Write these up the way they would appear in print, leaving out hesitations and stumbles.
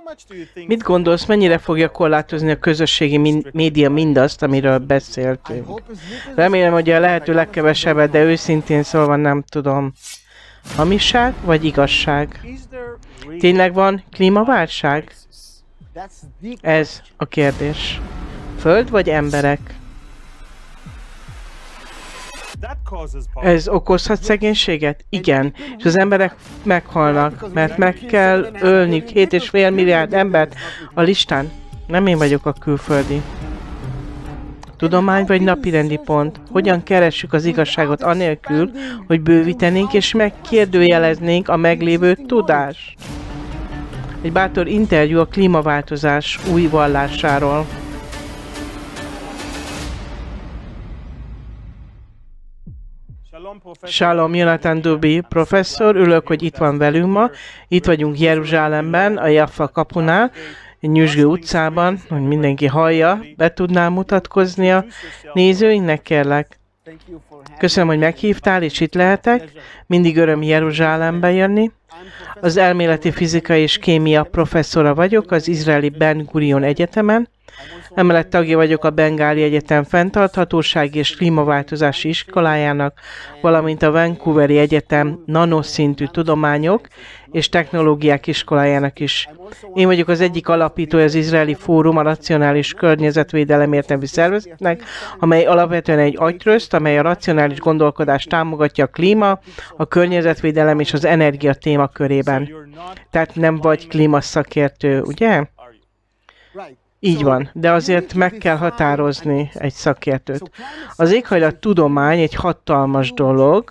Mit gondolsz, mennyire fogja korlátozni a közösségi média mindazt, amiről beszéltünk? Remélem, hogy a lehető legkevesebbet, de őszintén szólva nem tudom. Hamiság vagy igazság? Tényleg van klímaválság? Ez a kérdés. Föld vagy emberek? Ez okozhat szegénységet? Igen. És az emberek meghalnak, mert meg kell ölniük 7,5 milliárd embert a listán. Nem én vagyok a külföldi. Tudomány vagy napirendi pont? Hogyan keressük az igazságot anélkül, hogy bővítenénk és megkérdőjeleznénk a meglévő tudást? Egy bátor interjú a klímaváltozás új vallásáról. Shalom, Jonathan Duby professzor, örülök, hogy itt van velünk ma. Itt vagyunk Jeruzsálemben, a Jaffa kapunál, egy Nyüzsgő utcában, hogy mindenki hallja, be tudnál mutatkozni a nézőinknek, kérlek. Köszönöm, hogy meghívtál, és itt lehetek. Mindig öröm Jeruzsálembe jönni. Az elméleti fizika és kémia professzora vagyok az izraeli Ben Gurion Egyetemen. Emellett tagja vagyok a Bengáli Egyetem fenntarthatósági és klímaváltozási iskolájának, valamint a Vancouveri Egyetem nanoszintű tudományok és technológiák iskolájának is. Én vagyok az egyik alapítója az Izraeli Fórum a Racionális Környezetvédelemért nevű szervezetnek, amely alapvetően egy agytröszt, amely a racionális gondolkodást támogatja a klíma, a környezetvédelem és az energia témakörében. Tehát nem vagy klímaszakértő, ugye? Így van, de azért meg kell határozni egy szakértőt. Az éghajlattudomány egy hatalmas dolog.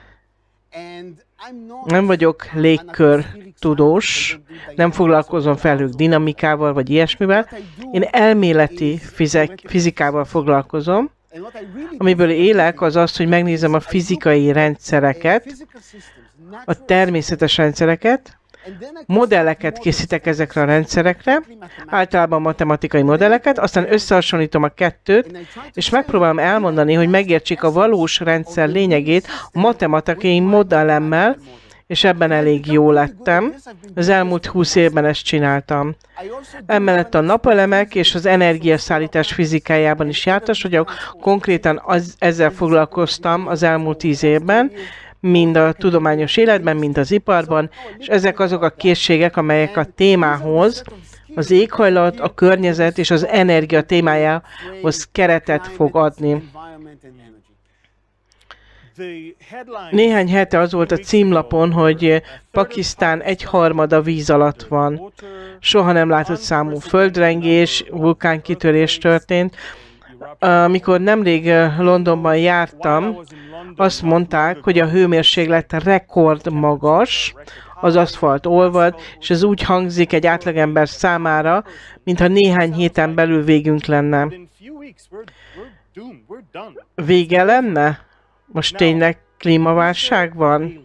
Nem vagyok légkörtudós, nem foglalkozom felhők dinamikával vagy ilyesmivel. Én elméleti fizikával foglalkozom. Amiből élek, az az, hogy megnézem a fizikai rendszereket, a természetes rendszereket, modelleket készítek ezekre a rendszerekre, általában matematikai modelleket, aztán összehasonlítom a kettőt, és megpróbálom elmondani, hogy megértsék a valós rendszer lényegét a matematikai modellemmel, és ebben elég jó lettem. Az elmúlt 20 évben ezt csináltam. Emellett a napelemek és az energiaszállítás fizikájában is jártas vagyok, konkrétan ezzel foglalkoztam az elmúlt 10 évben, mind a tudományos életben, mind az iparban, és ezek azok a készségek, amelyek a témához, az éghajlat, a környezet és az energia témájához keretet fog adni. Néhány hete az volt a címlapon, hogy Pakisztán 1/3 víz alatt van. Soha nem látott számú földrengés, vulkánkitörés történt. Amikor nemrég Londonban jártam, azt mondták, hogy a hőmérséklet rekord magas, az aszfalt olvad, és ez úgy hangzik egy átlagember számára, mintha néhány héten belül végünk lenne. Vége lenne? Most tényleg klímaválság van?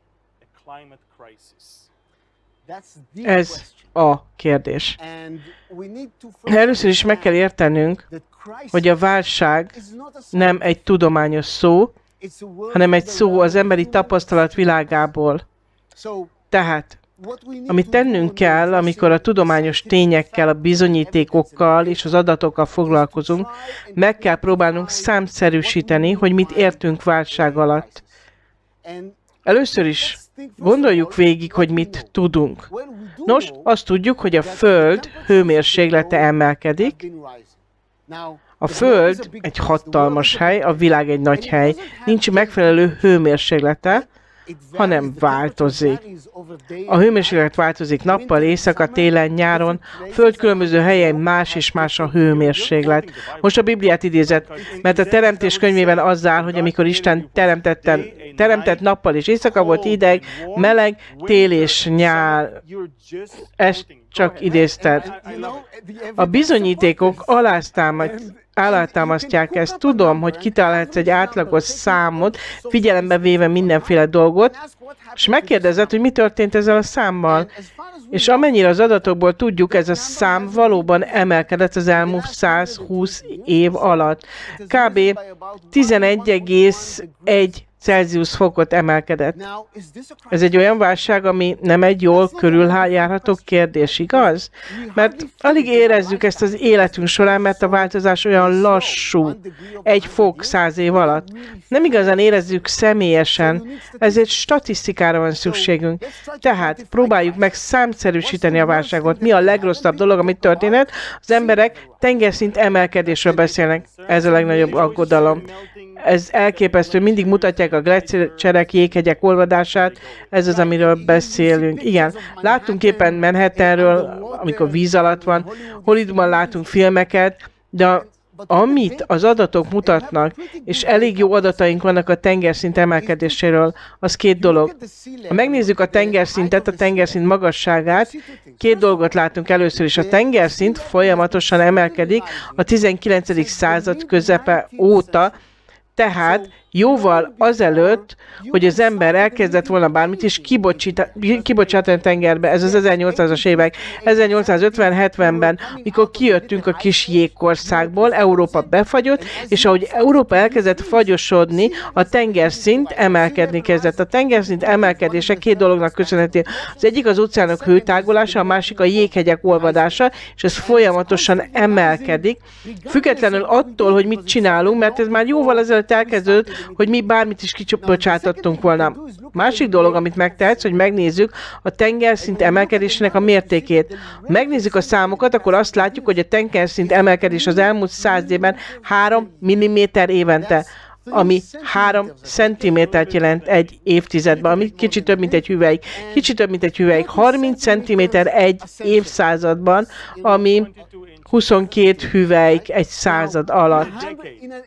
Ez a kérdés. Először is meg kell értenünk, hogy a válság nem egy tudományos szó, hanem egy szó az emberi tapasztalat világából. Tehát, amit tennünk kell, amikor a tudományos tényekkel, a bizonyítékokkal és az adatokkal foglalkozunk, meg kell próbálnunk számszerűsíteni, hogy mit értünk válság alatt. Először is gondoljuk végig, hogy mit tudunk. Nos, azt tudjuk, hogy a Föld hőmérséklete emelkedik. A Föld egy hatalmas hely, a világ egy nagy hely, nincs megfelelő hőmérséklete, hanem változik. A hőmérséklet változik nappal, éjszaka, télen, nyáron, a Föld különböző helyein más és más a hőmérséklet. Most a Bibliát idézett, mert a Teremtés könyvében az áll, hogy amikor Isten teremtett nappal és éjszaka volt hideg, meleg, tél és nyár. Ezt csak idézted. A bizonyítékok alátámasztják ezt. Tudom, hogy kitalálhatsz egy átlagos számot, figyelembe véve mindenféle dolgot, és megkérdezed, hogy mi történt ezzel a számmal. És amennyire az adatokból tudjuk, ez a szám valóban emelkedett az elmúlt 120 év alatt. Kb. 11,1 Celsius fokot emelkedett. Ez egy olyan válság, ami nem egy jól körüljárható kérdés, igaz? Mert alig érezzük ezt az életünk során, mert a változás olyan lassú, 1 fok 100 év alatt. Nem igazán érezzük személyesen, ezért statisztikára van szükségünk. Tehát próbáljuk meg számszerűsíteni a válságot. Mi a legrosszabb dolog, amit történhet? Az emberek tengerszint emelkedésről beszélnek. Ez a legnagyobb aggodalom. Ez elképesztő, mindig mutatják a gletszerek, jéghegyek olvadását, ez az, amiről beszélünk. Igen, láttunk éppen Manhattanről, amikor víz alatt van, Hollywoodban látunk filmeket, de amit az adatok mutatnak, és elég jó adataink vannak a tengerszint emelkedéséről, az 2 dolog. Ha megnézzük a tengerszintet, a tengerszint magasságát, 2 dolgot látunk először is. A tengerszint folyamatosan emelkedik a 19. század közepe óta, tehát jóval azelőtt, hogy az ember elkezdett volna bármit is kibocsátani a tengerbe, ez az 1800-as évek, 1850-70-ben, mikor kijöttünk a kis jégkországból, Európa befagyott, és ahogy Európa elkezdett fagyosodni, a tengerszint emelkedni kezdett. A tengerszint emelkedése 2 dolognak köszönhető. Az egyik az óceánok hőtágolása, a másik a jéghegyek olvadása, és ez folyamatosan emelkedik, függetlenül attól, hogy mit csinálunk, mert ez már jóval ezelőtt elkezdődött, hogy mi bármit is kibocsátottunk volna. Másik dolog, amit megtehetsz, hogy megnézzük a tengerszint emelkedésének a mértékét. Ha megnézzük a számokat, akkor azt látjuk, hogy a tengerszint emelkedés az elmúlt 100 évben 3 mm évente, ami 3 centimétert jelent egy évtizedben, ami kicsit több, mint egy hüvelyk. Kicsit több, mint egy hüvelyk. 30 centiméter egy évszázadban, ami 22 hüvelyk egy század alatt.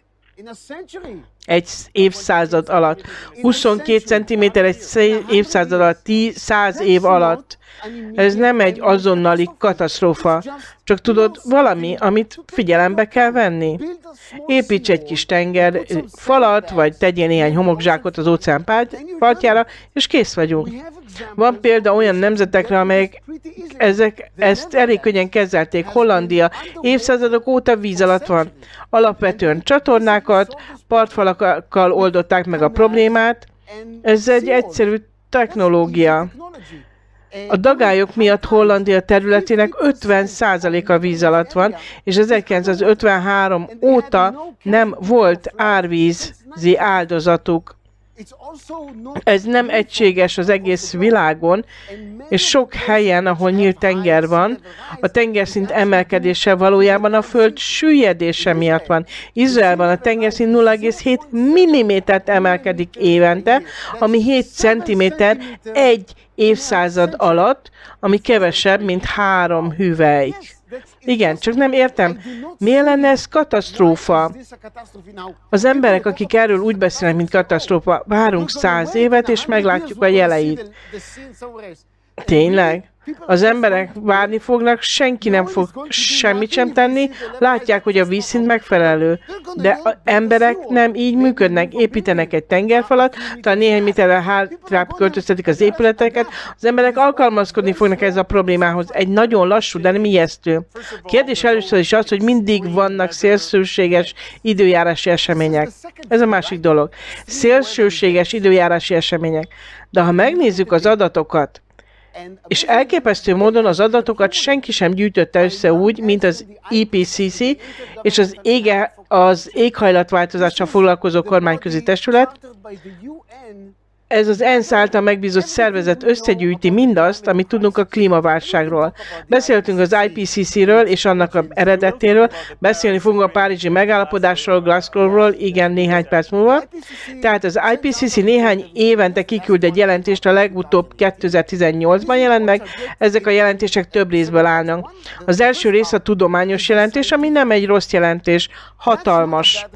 Egy évszázad alatt. 22 centiméter egy évszázad alatt, 100 év alatt. Ez nem egy azonnali katasztrófa. Csak tudod, valami, amit figyelembe kell venni. Építs egy kis tenger falat, vagy tegyél néhány homokzsákot az óceán partjára, és kész vagyunk. Van példa olyan nemzetekre, amelyek ezt elég könnyen kezelték. Hollandia évszázadok óta víz alatt van. Alapvetően csatornákat, partfalakkal oldották meg a problémát. Ez egy egyszerű technológia. A dagályok miatt Hollandia területének 50%-a víz alatt van, és 1953 óta nem volt árvízi áldozatuk. Ez nem egységes az egész világon, és sok helyen, ahol nyílt tenger van, a tengerszint emelkedése valójában a föld süllyedése miatt van. Izraelben a tengerszint 0,7 mm-t emelkedik évente, ami 7 cm egy évszázad alatt, ami kevesebb, mint 3 hüvelyk. Igen, csak nem értem, miért lenne ez katasztrófa? Az emberek, akik erről úgy beszélnek, mint katasztrófa, várunk 100 évet, és meglátjuk a jeleit. Tényleg? Az emberek várni fognak, senki nem fog semmit sem tenni, látják, hogy a vízszint megfelelő. De az emberek nem így működnek, építenek egy tengerfalat, talán néhány méterrel hátrább költöztetik az épületeket, az emberek alkalmazkodni fognak ez a problémához. Egy nagyon lassú, de nem ijesztő. A kérdés először is az, hogy mindig vannak szélsőséges időjárási események. Ez a másik dolog. Szélsőséges időjárási események. De ha megnézzük az adatokat, és elképesztő módon az adatokat senki sem gyűjtötte össze úgy, mint az IPCC és az éghajlatváltozással foglalkozó kormányközi testület. Ez az ENSZ által megbízott szervezet összegyűjti mindazt, amit tudunk a klímaválságról. Beszéltünk az IPCC-ről és annak eredetéről, beszélni fogunk a párizsi megállapodásról, Glasgow-ról, igen, néhány perc múlva. Tehát az IPCC néhány évente kiküld egy jelentést, a legutóbb 2018-ban jelent meg, ezek a jelentések több részből állnak. Az első rész a tudományos jelentés, ami nem egy rossz jelentés, hatalmas.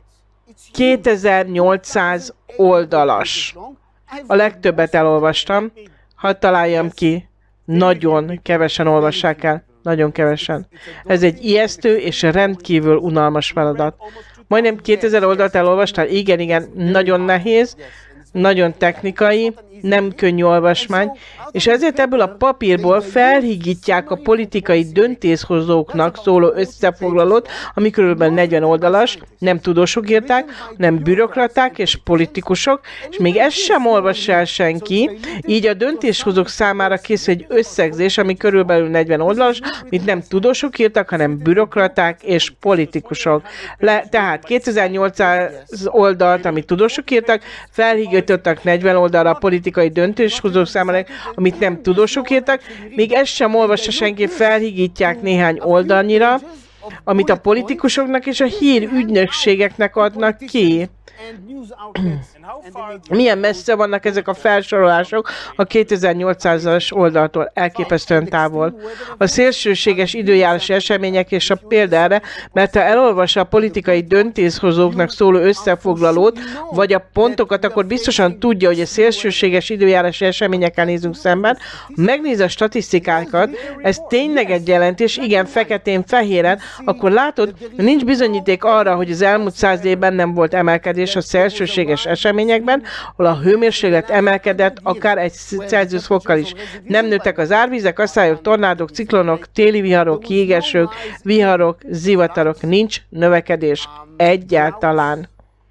2800 oldalas. A legtöbbet elolvastam. Hadd találjam ki, nagyon kevesen olvassák el. Nagyon kevesen. Ez egy ijesztő és rendkívül unalmas feladat. Majdnem 2000 oldalt elolvastál? Igen, nagyon nehéz, nagyon technikai, nem könnyű olvasmány, és ezért ebből a papírból felhigítják a politikai döntéshozóknak szóló összefoglalót, ami körülbelül 40 oldalas, nem tudósok írták, hanem bürokraták és politikusok, és még ezt sem olvassa el senki, így a döntéshozók számára készül egy összegzés, ami körülbelül 40 oldalas, amit nem tudósok írtak, hanem bürokraták és politikusok. Tehát 2800 oldalt, amit tudósok írtak, felhigítottak 40 oldalra a politikai döntéshozók számára, amit nem tudósok írtak, még ezt sem olvassa senki, felhigítják néhány oldalnyira, amit a politikusoknak és a hírügynökségeknek adnak ki. Milyen messze vannak ezek a felsorolások a 2800-as oldaltól, elképesztően távol. A szélsőséges időjárási események és a példa erre, mert ha elolvassa a politikai döntéshozóknak szóló összefoglalót, vagy a pontokat, akkor biztosan tudja, hogy a szélsőséges időjárási eseményekkel nézünk szemben. Ha megnéz a statisztikákat, ez tényleg egy jelentés, igen, feketén-fehéren, akkor látod, hogy nincs bizonyíték arra, hogy az elmúlt 100 évben nem volt emelkedés a szélsőséges eseményekben, ahol a hőmérséklet emelkedett akár 1 Celsius fokkal is. Nem nőttek az árvizek, asszályok, tornádok, ciklonok, téli viharok, jégesők, viharok, zivatarok. Nincs növekedés egyáltalán.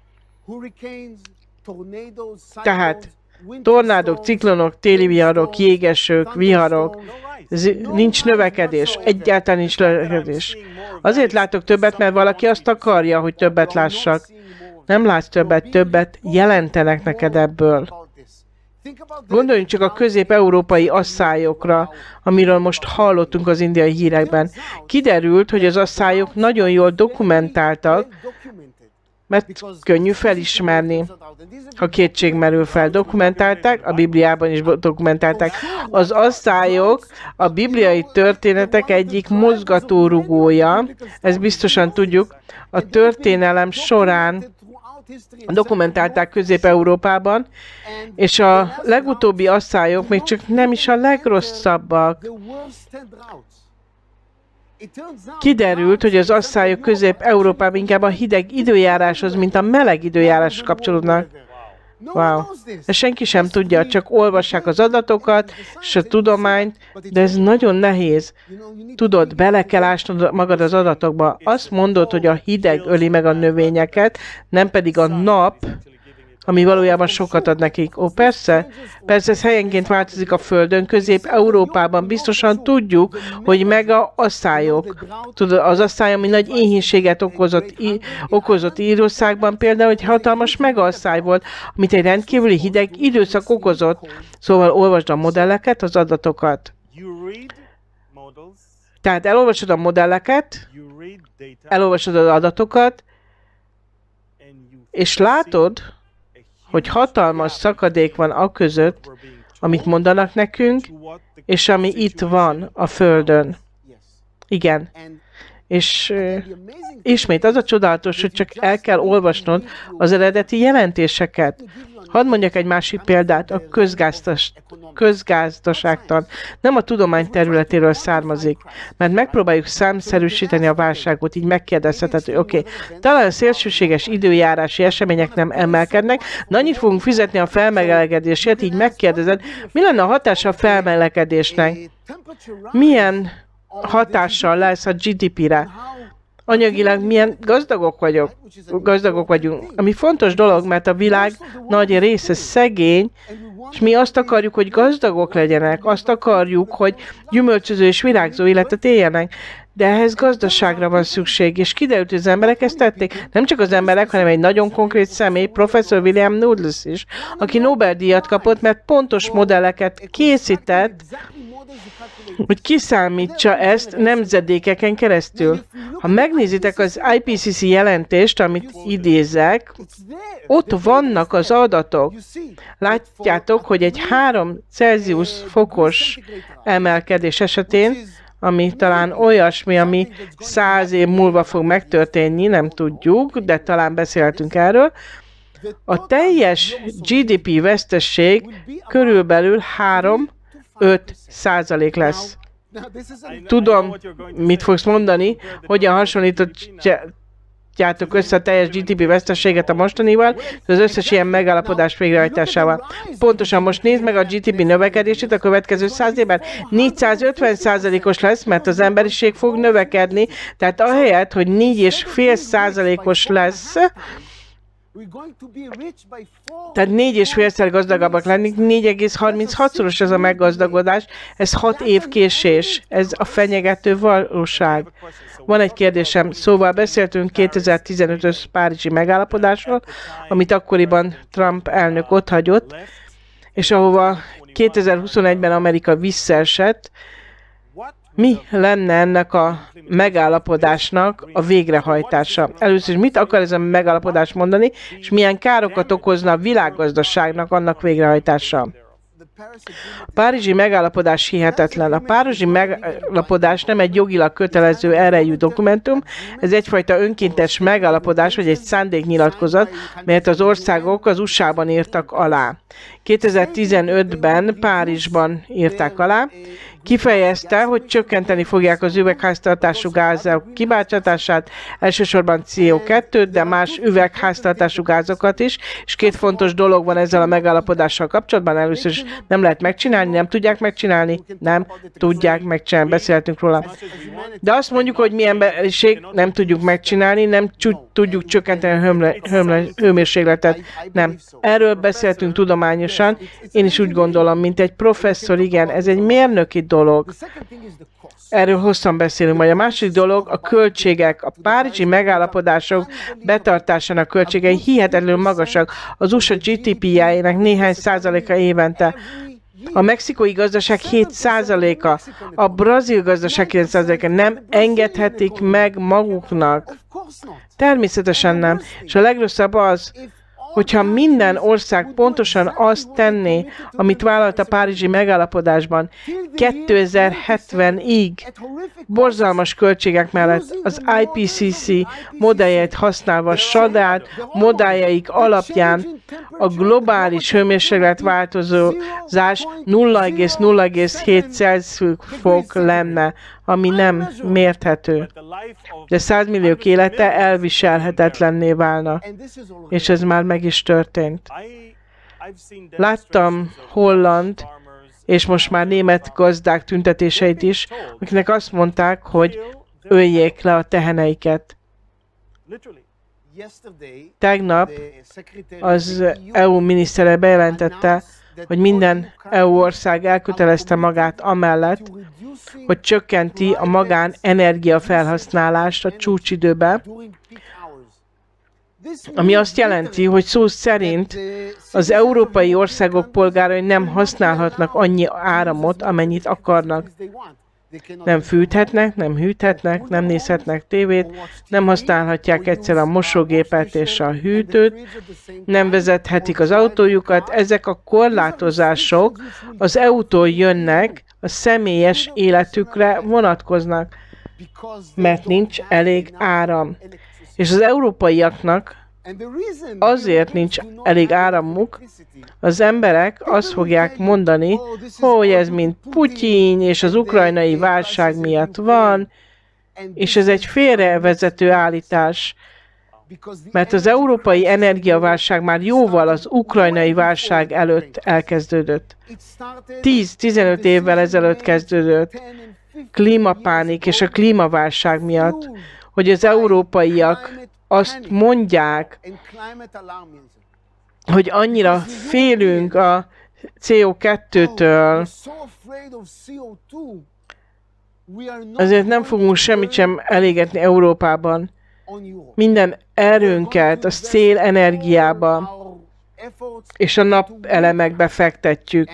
Tehát tornádok, ciklonok, téli viharok, jégesők, viharok, nincs növekedés, egyáltalán nincs növekedés. Azért látok többet, mert valaki azt akarja, hogy többet lássak. Nem látsz többet jelentenek neked ebből. Gondoljunk csak a közép-európai asszályokra, amiről most hallottunk az indiai hírekben. Kiderült, hogy az asszályok nagyon jól dokumentáltak, mert könnyű felismerni, ha kétség merül fel. Dokumentálták, a Bibliában is dokumentálták. Az asszályok a bibliai történetek egyik mozgatórugója, ezt biztosan tudjuk, a történelem során dokumentálták Közép-Európában, és a legutóbbi asszályok még csak nem is a legrosszabbak. Kiderült, hogy az asszályok Közép-Európában inkább a hideg időjáráshoz, mint a meleg időjáráshoz kapcsolódnak. Wow. Ezt senki sem tudja, csak olvassák az adatokat, és a tudományt, de ez nagyon nehéz. Tudod, bele kell ásnod magad az adatokba. Azt mondod, hogy a hideg öli meg a növényeket, nem pedig a nap, ami valójában sokat ad nekik. Ó, persze, ez helyenként változik a Földön, Közép-Európában biztosan tudjuk, hogy meg a asszályok. Tudod, az asszály, ami nagy éhínséget okozott Írországban például, hogy hatalmas megasszály volt, amit egy rendkívüli hideg időszak okozott. Szóval olvasd a modelleket, az adatokat. Tehát elolvasod a modelleket, elolvasod az adatokat, és látod, hogy hatalmas szakadék van a között, amit mondanak nekünk, és ami itt van a Földön. Igen. És ismét az a csodálatos, hogy csak el kell olvasnod az eredeti jelentéseket. Hadd mondjak egy másik példát, a közgazdaságtan nem a tudomány területéről származik, mert megpróbáljuk számszerűsíteni a válságot, így megkérdezheted, hogy oké, talán a szélsőséges időjárási események nem emelkednek, de annyit fogunk fizetni a felmelegedésért, így megkérdezed, mi lenne a hatása a felmelegedésnek? Milyen hatással lesz a GDP-re? Anyagilag milyen gazdagok vagyunk. Ami fontos dolog, mert a világ nagy része szegény, és mi azt akarjuk, hogy gazdagok legyenek, azt akarjuk, hogy gyümölcsöző és virágzó életet éljenek. De ehhez gazdaságra van szükség, és kiderült, hogy az emberek ezt tették. Nem csak az emberek, hanem egy nagyon konkrét személy, professzor William Noodles is, aki Nobel-díjat kapott, mert pontos modelleket készített, hogy kiszámítsa ezt nemzedékeken keresztül. Ha megnézitek az IPCC jelentést, amit idézek, ott vannak az adatok. Látjátok, hogy egy 3 Celsius fokos emelkedés esetén, ami talán olyasmi, ami 100 év múlva fog megtörténni, nem tudjuk, de talán beszéltünk erről, a teljes GDP vesztesség körülbelül 3-5% lesz. Tudom, mit fogsz mondani, hogyan hasonlított hasonlítjátok össze a teljes GDP veszteséget a mostanival, az összes ilyen megállapodás végrehajtásával. Pontosan most nézd meg a GDP növekedését a következő 100 évben. 450%-os lesz, mert az emberiség fog növekedni, tehát ahelyett, hogy 4,5%-os lesz, tehát 4,5-szer gazdagabbak lennénk, 4,36-szoros ez a meggazdagodás, ez 6 év késés, ez a fenyegető valóság. Van egy kérdésem, szóval beszéltünk 2015-ös párizsi megállapodásról, amit akkoriban Trump elnök otthagyott, és ahova 2021-ben Amerika visszaesett. Mi lenne ennek a megállapodásnak a végrehajtása? Először is mit akar ez a megállapodás mondani, és milyen károkat okozna a világgazdaságnak annak végrehajtása? A párizsi megállapodás hihetetlen. A párizsi megállapodás nem egy jogilag kötelező erejű dokumentum, ez egyfajta önkéntes megállapodás, vagy egy szándéknyilatkozat, melyet az országok az USA-ban írtak alá. 2015-ben Párizsban írták alá, kifejezte, hogy csökkenteni fogják az üvegháztartású gázok kibocsátását, elsősorban CO2, de más üvegháztartású gázokat is, és két fontos dolog van ezzel a megállapodással kapcsolatban. Először is nem lehet megcsinálni, nem tudják megcsinálni, nem tudják megcsinálni, beszéltünk róla. De azt mondjuk, hogy mi emberiség nem tudjuk megcsinálni, nem tudjuk csökkenteni a hőmérsékletet, nem. Erről beszéltünk tudományosan, én is úgy gondolom, mint egy professzor, igen, ez egy mérnöki dolog. Erről hosszan beszélünk, majd a második dolog a költségek, a párizsi megállapodások betartásának költségei hihetetlenül magasak. Az USA GDP-jének néhány százaléka évente. A mexikói gazdaság 7%-a, a brazil gazdaság 9%-a nem engedhetik meg maguknak. Természetesen nem. És a legrosszabb az, hogyha minden ország pontosan azt tenné, amit vállalt a párizsi megállapodásban 2070-ig, borzalmas költségek mellett az IPCC modelljeit használva, saját modelljeik alapján a globális hőmérséklet változás 0,07 Celsius fok lenne, ami nem mérthető. De 100 milliók élete elviselhetetlenné válna. És ez már meg is történt. Láttam holland és most már német gazdák tüntetéseit is, akiknek azt mondták, hogy öljék le a teheneiket. Tegnap az EU minisztere bejelentette, hogy minden EU ország elkötelezte magát amellett, hogy csökkenti a magán energiafelhasználást a csúcsidőben, ami azt jelenti, hogy szó szerint az európai országok polgárai nem használhatnak annyi áramot, amennyit akarnak. Nem fűthetnek, nem hűthetnek, nem nézhetnek tévét, nem használhatják egyszer a mosógépet és a hűtőt, nem vezethetik az autójukat. Ezek a korlátozások az EU-tól jönnek, a személyes életükre vonatkoznak, mert nincs elég áram. És az európaiaknak azért nincs elég áramuk, az emberek azt fogják mondani, hogy ez mind Putyin és az ukrajnai válság miatt van, és ez egy félrevezető állítás, mert az európai energiaválság már jóval az ukrajnai válság előtt elkezdődött. 10-15 évvel ezelőtt kezdődött klímapánik és a klímaválság miatt, hogy az európaiak azt mondják, hogy annyira félünk a CO2-től, azért nem fogunk semmit sem elégetni Európában. Minden erőnket a szélenergiába és a napelemekbe fektetjük.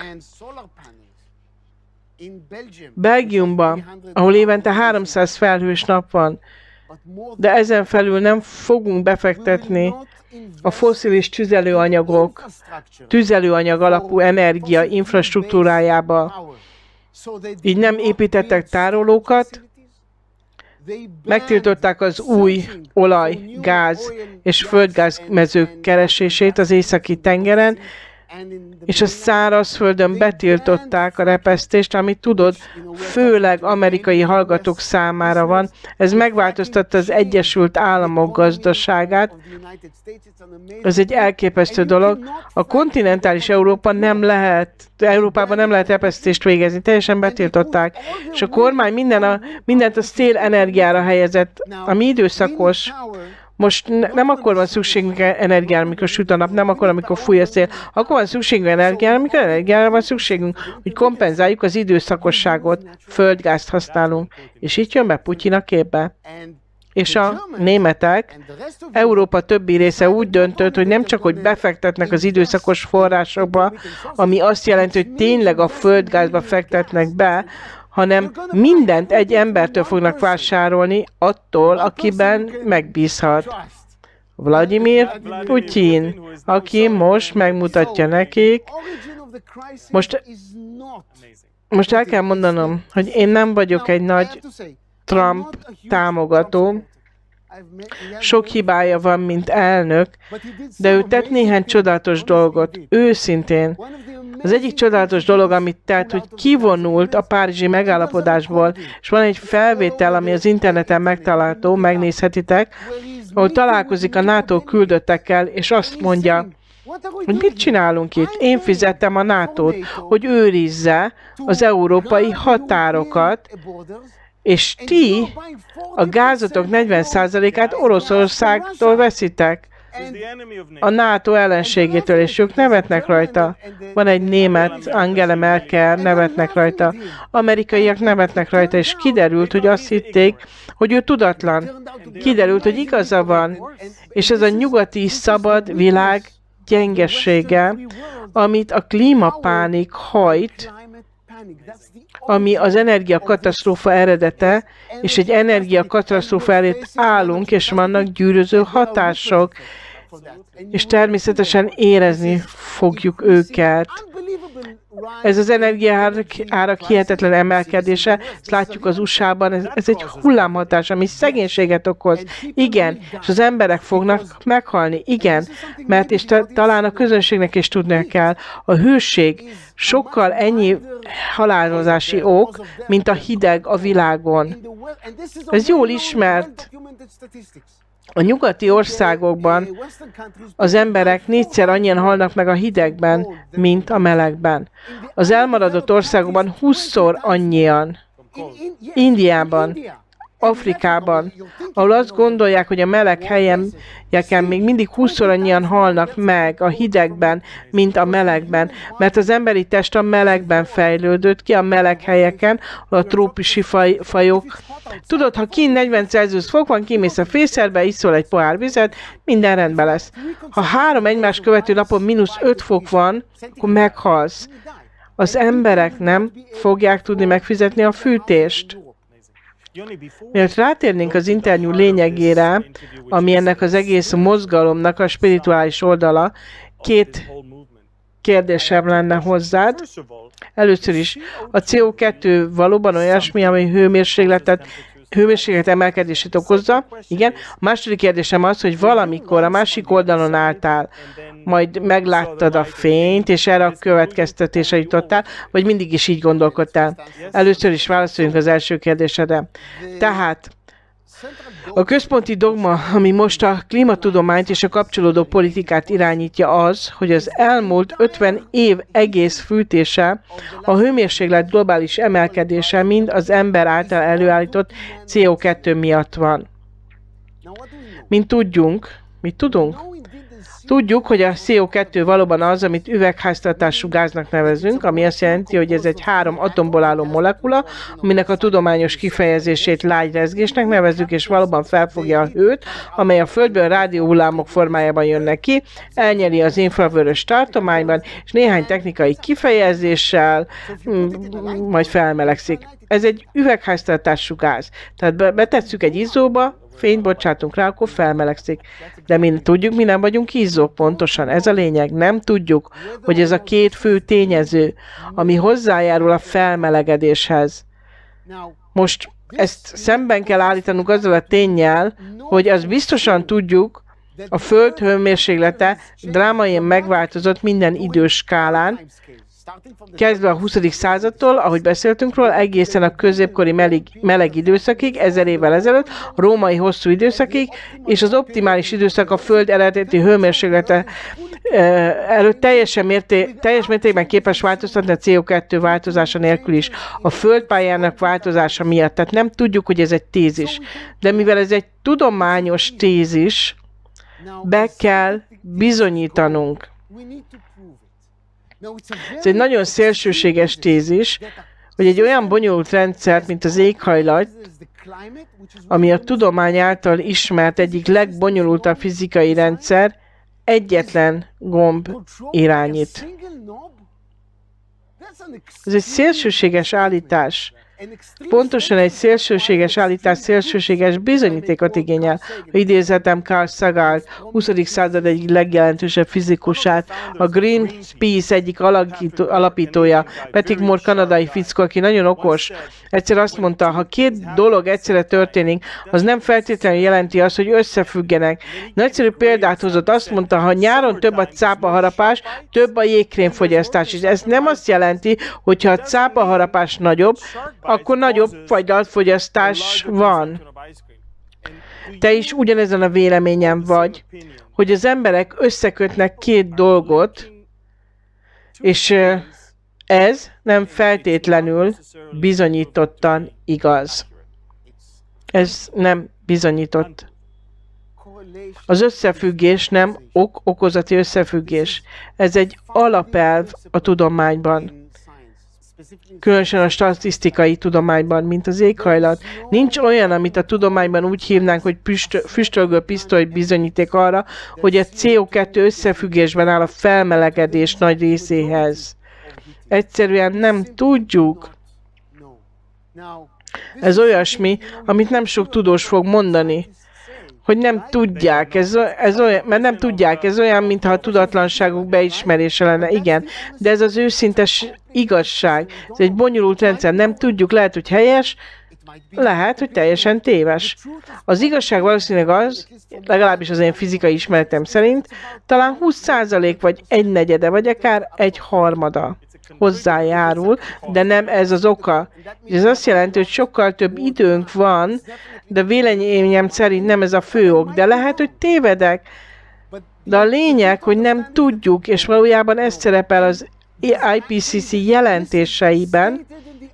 Belgiumban, ahol évente 300 felhős nap van, de ezen felül nem fogunk befektetni a fosszilis tüzelőanyag alapú energia infrastruktúrájába. Így nem építettek tárolókat, megtiltották az új olaj, gáz és földgázmezők keresését az északi tengeren, és a szárazföldön betiltották a repesztést, amit tudod, főleg amerikai hallgatók számára van. Ez megváltoztatta az Egyesült Államok gazdaságát. Ez egy elképesztő dolog. A kontinentális Európában nem lehet repesztést végezni, teljesen betiltották. És a kormány mindent a szélenergiára helyezett, ami időszakos. Most nem akkor van szükségünk energiára, amikor süt a nap, nem akkor, amikor fúj a szél. Akkor van szükségünk energiára, amikor energiára van szükségünk, hogy kompenzáljuk az időszakosságot, földgázt használunk. És itt jön be Putyin a képbe. És a németek, Európa többi része úgy döntött, hogy nem csak, hogy befektetnek az időszakos forrásokba, ami azt jelenti, hogy tényleg a földgázba fektetnek be, hanem mindent egy embertől fognak vásárolni, attól, akiben megbízhat. Vladimir Putyin, aki most megmutatja nekik. Most el kell mondanom, hogy én nem vagyok egy nagy Trump támogató. Sok hibája van, mint elnök, de ő tett néhány csodálatos dolgot, őszintén. Az egyik csodálatos dolog, amit tett, hogy kivonult a párizsi megállapodásból, és van egy felvétel, ami az interneten megtalálható, megnézhetitek, ahol találkozik a NATO küldöttekkel, és azt mondja, hogy mit csinálunk itt? Én fizettem a NATO-t, hogy őrizze az európai határokat, és ti a gázatok 40%-át Oroszországtól veszitek. A NATO ellenségétől, és ők nevetnek rajta. Van egy német, Angela Merkel, nevetnek rajta. Amerikaiak nevetnek rajta, és kiderült, hogy azt hitték, hogy ő tudatlan. Kiderült, hogy igaza van. És ez a nyugati szabad világ gyengessége, amit a klímapánik hajt, ami az energiakatasztrófa eredete, és egy energiakatasztrófa előtt állunk, és vannak gyűröző hatások, és természetesen érezni fogjuk őket. Ez az energiaárak hihetetlen emelkedése, ezt látjuk az USA-ban, ez egy hullámhatás, ami szegénységet okoz. Igen, és az emberek fognak meghalni. Igen, mert és talán a közönségnek is tudnia kell, a hőség sokkal ennyi halálozási ok, mint a hideg a világon. Ez jól ismert. A nyugati országokban az emberek 4-szer annyian halnak meg a hidegben, mint a melegben. Az elmaradott országokban 20-szor annyian. Indiában, Afrikában, ahol azt gondolják, hogy a meleg helyeken még mindig 20-szor annyian halnak meg a hidegben, mint a melegben, mert az emberi test a melegben fejlődött ki, a meleg helyeken, a trópusi fajok. Tudod, ha kint 40 Celsius fok van, kimész a fészerbe, iszol egy pohár vizet, minden rendben lesz. Ha 3 egymás követő napon -5 fok van, akkor meghalsz. Az emberek nem fogják tudni megfizetni a fűtést. Mielőtt rátérnénk az interjú lényegére, ami ennek az egész mozgalomnak a spirituális oldala, 2 kérdésem lenne hozzád. Először is, a CO2 valóban olyasmi, ami hőmérséklet emelkedését okozza. Igen. A második kérdésem az, hogy valamikor a másik oldalon álltál, majd megláttad a fényt, és erre a következtetésre jutottál, vagy mindig is így gondolkodtál? Először is válaszoljunk az első kérdésedre. Tehát a központi dogma, ami most a klímatudományt és a kapcsolódó politikát irányítja az, hogy az elmúlt 50 év egész fűtése, a hőmérséklet globális emelkedése mind az ember által előállított CO2 miatt van. Mint tudjunk, mit tudunk? Tudjuk, hogy a CO2 valóban az, amit üvegháztartású gáznak nevezünk, ami azt jelenti, hogy ez egy 3 atomból álló molekula, aminek a tudományos kifejezését lágyrezgésnek nevezzük, és valóban felfogja a hőt, amely a Földből rádióhullámok formájában jönnek ki, elnyeli az infravörös tartományban, és néhány technikai kifejezéssel majd felmelegszik. Ez egy üvegháztartású gáz. Tehát betesszük egy izzóba, fényt bocsátunk rá, akkor felmelegszik. De mi tudjuk, mi nem vagyunk izzók, pontosan. Ez a lényeg. Nem tudjuk, hogy ez a 2 fő tényező, ami hozzájárul a felmelegedéshez. Most ezt szemben kell állítanunk azzal a ténnyel, hogy azt biztosan tudjuk, A Föld hőmérséklete drámaian megváltozott minden időskálán, kezdve a 20. századtól, ahogy beszéltünk róla, egészen a középkori meleg időszakig, 1000 évvel ezelőtt, a római hosszú időszakig, és az optimális időszak a Föld eredeti hőmérséklete előtt teljes mértékben képes változtatni a CO2 változása nélkül is, a földpályának változása miatt. Tehát nem tudjuk, hogy ez egy tézis. De mivel ez egy tudományos tézis, be kell bizonyítanunk. Ez egy nagyon szélsőséges tézis, hogy egy olyan bonyolult rendszer, mint az éghajlat, ami a tudomány által ismert egyik legbonyolultabb fizikai rendszer, egyetlen gomb irányít. Ez egy szélsőséges állítás. Pontosan egy szélsőséges állítás szélsőséges bizonyítékot igényel. Ha idézhetem Carl Sagan, 20. század egyik legjelentősebb fizikusát, a Greenpeace egyik alapítója, Patrick Moore kanadai fickó, aki nagyon okos, egyszer azt mondta, ha két dolog egyszerre történik, az nem feltétlenül jelenti azt, hogy összefüggenek. Nagyszerű példát hozott, azt mondta, ha nyáron több a cápaharapás, több a jégkrémfogyasztás is. Ez nem azt jelenti, hogyha a cápaharapás nagyobb, akkor nagyobb fagylaltfogyasztás van. Te is ugyanezen a véleményen vagy, hogy az emberek összekötnek két dolgot, és ez nem feltétlenül bizonyítottan igaz. Ez nem bizonyított. Az összefüggés nem okozati összefüggés. Ez egy alapelv a tudományban. Különösen a statisztikai tudományban, mint az éghajlat. Nincs olyan, amit a tudományban úgy hívnánk, hogy füstölgő pisztoly bizonyíték arra, hogy a CO2 összefüggésben áll a felmelegedés nagy részéhez. Egyszerűen nem tudjuk. Ez olyasmi, amit nem sok tudós fog mondani, hogy nem tudják, ez olyan, mert nem tudják, ez olyan, mintha a tudatlanságuk beismerése lenne, igen, de ez az őszintes igazság, ez egy bonyolult rendszer, nem tudjuk, lehet, hogy helyes, lehet, hogy teljesen téves. Az igazság valószínűleg az, legalábbis az én fizikai ismeretem szerint, talán 20% vagy 1/4, vagy akár 1/3 hozzájárul, de nem ez az oka. És ez azt jelenti, hogy sokkal több időnk van, de véleményem szerint nem ez a fő ok, de lehet, hogy tévedek. De a lényeg, hogy nem tudjuk, és valójában ez szerepel az IPCC jelentéseiben,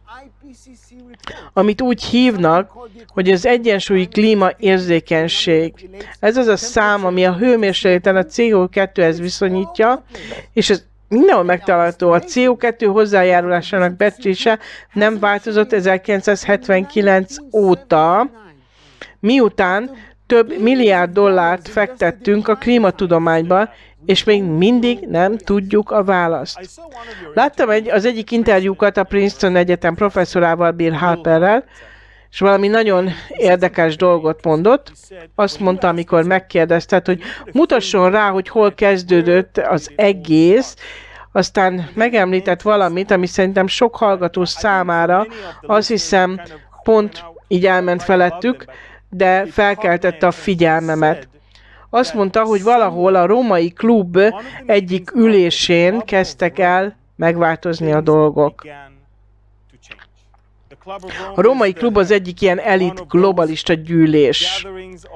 amit úgy hívnak, hogy az egyensúlyi klímaérzékenység. Ez az a szám, ami a hőmérsékleten a CO2-hez viszonyítja, és ez mindenhol megtalálható. A CO2 hozzájárulásának becslése nem változott 1979 óta, miután több milliárd dollárt fektettünk a klímatudományba, és még mindig nem tudjuk a választ. Láttam az egyik interjúkat a Princeton Egyetem professzorával, Bill Harperrel, és valami nagyon érdekes dolgot mondott. Azt mondta, amikor megkérdezted, hogy mutasson rá, hogy hol kezdődött az egész, aztán megemlített valamit, ami szerintem sok hallgató számára, azt hiszem, pont így elment felettük, de felkeltette a figyelmemet. Azt mondta, hogy valahol a római klub egyik ülésén kezdtek el megváltozni a dolgok. A római klub az egyik ilyen elit globalista gyűlés.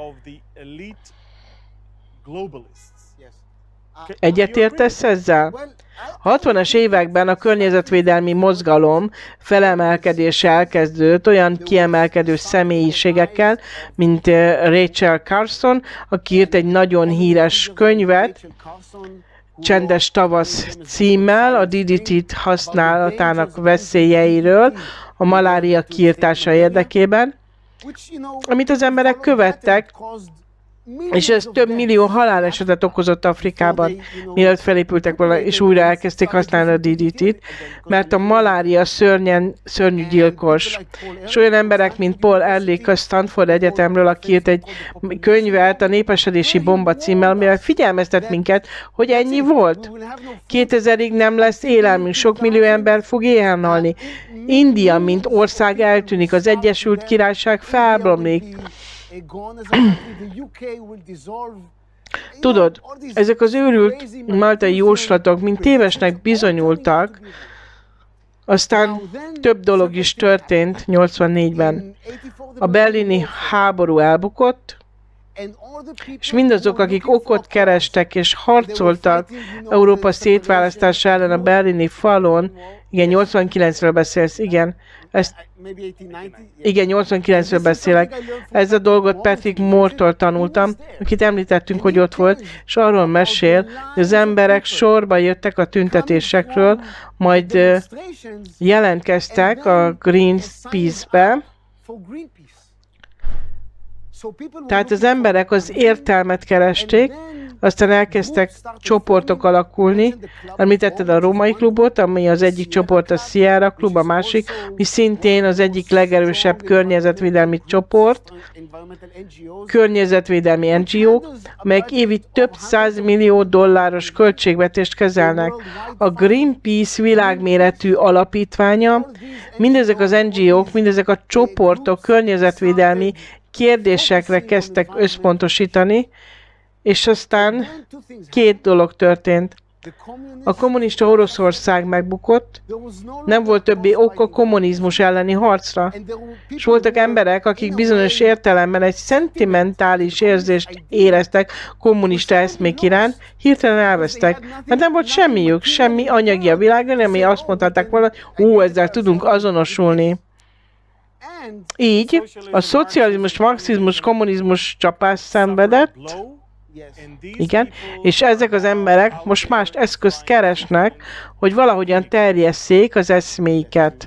Egyetértesz ezzel? A 60-as években a környezetvédelmi mozgalom felemelkedése elkezdődött olyan kiemelkedő személyiségekkel, mint Rachel Carson, aki írt egy nagyon híres könyvet, Csendes tavasz címmel, a DDT használatának veszélyeiről, a malária kiirtása érdekében, amit az emberek követtek, és ez több millió halálesetet okozott Afrikában, mielőtt felépültek volna, és újra elkezdték használni a DDT-t, mert a malária szörnyű gyilkos. És olyan emberek, mint Paul Ehrlich a Stanford Egyetemről, aki írt egy könyvet a Népesedési bomba címmel, amivel figyelmeztet minket, hogy ennyi volt. 2000-ig nem lesz élelmünk, sok millió ember fog éhen halni. India, mint ország eltűnik, az Egyesült Királyság felbomlik. Tudod, ezek az őrült máltai jóslatok, mint tévesnek bizonyultak, aztán több dolog is történt 84-ben. A berlini háború elbukott, és mindazok, akik okot kerestek és harcoltak Európa szétválasztása ellen a berlini falon, igen, 89-ről beszélsz, igen, igen, 89-ről beszélek. Ez a dolgot Patrick Moore-tól tanultam, akit említettünk, hogy ott volt, és arról mesél, hogy az emberek sorba jöttek a tüntetésekről, majd jelentkeztek a Greenpeace-be. Tehát az emberek az értelmet keresték, aztán elkezdtek csoportok alakulni. Említetted a római klubot, ami az egyik csoport a Sierra klub, a másik, mi szintén az egyik legerősebb környezetvédelmi csoport, környezetvédelmi NGO, amelyek évi több $100 millió költségvetést kezelnek. A Greenpeace világméretű alapítványa, mindezek az NGO-k, mindezek a csoportok környezetvédelmi kérdésekre kezdtek összpontosítani, és aztán két dolog történt. A kommunista Oroszország megbukott, nem volt többé ok a kommunizmus elleni harcra, és voltak emberek, akik bizonyos értelemben egy szentimentális érzést éreztek kommunista eszmék iránt, hirtelen elvesztek, mert nem volt semmiük, semmi anyagi a világon, ami azt mondhatták volna, ezzel tudunk azonosulni. Így a szocializmus, marxizmus, kommunizmus csapás szenvedett, igen, és ezek az emberek most más eszközt keresnek, hogy valahogyan terjesszék az eszméiket.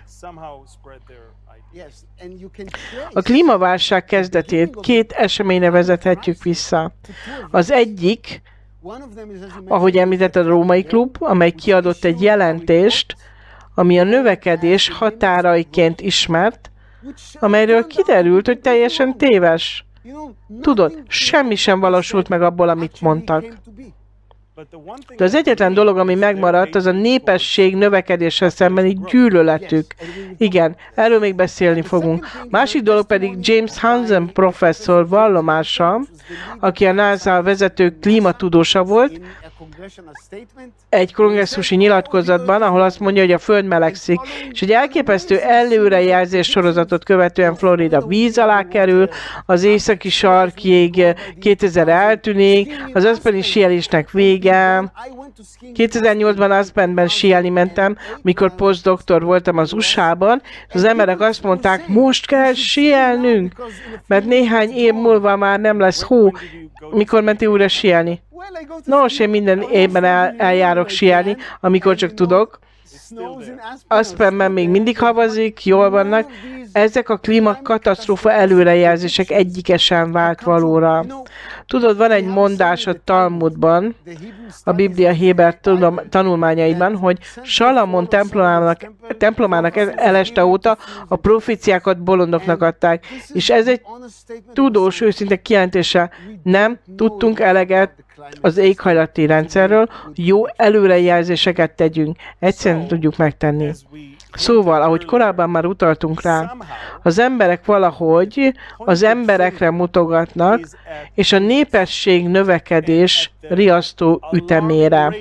A klímaválság kezdetét két eseményre vezethetjük vissza. Az egyik, ahogy említetted, a római klub, amely kiadott egy jelentést, ami a növekedés határaiként ismert, amelyről kiderült, hogy teljesen téves. Tudod, semmi sem valósult meg abból, amit mondtak. De az egyetlen dolog, ami megmaradt, az a népesség növekedéssel szembeni gyűlöletük. Igen, erről még beszélni fogunk. Másik dolog pedig James Hansen professzor vallomása, aki a NASA vezető klímatudósa volt, egy kongresszusi nyilatkozatban, ahol azt mondja, hogy a Föld melegszik, és egy elképesztő előrejelzés sorozatot követően Florida víz alá kerül, az északi sarkjég 2000 eltűnik, az aspeni síelésnek vége. 2008-ban Aspenben síelni mentem, mikor posztdoktor voltam az USA-ban, és az emberek azt mondták, most kell síelnünk, mert néhány év múlva már nem lesz hó. Mikor mentél újra síelni? Nos, én minden évben eljárok síelni, amikor csak tudok. Aspenben még mindig havazik, jól vannak. Ezek a klímakatasztrófa előrejelzések egyike sem vált valóra. Tudod, van egy mondás a Talmudban, a Biblia héber tanulmányaiban, hogy Salamon templomának eleste óta a proféciákat bolondoknak adták. És ez egy tudós, őszinte kijelentése. Nem tudtunk eleget az éghajlati rendszerről, jó előrejelzéseket tegyünk. Egyszerűen tudjuk megtenni. Szóval, ahogy korábban már utaltunk rá, az emberek valahogy az emberekre mutogatnak, és a népesség növekedés riasztó ütemére.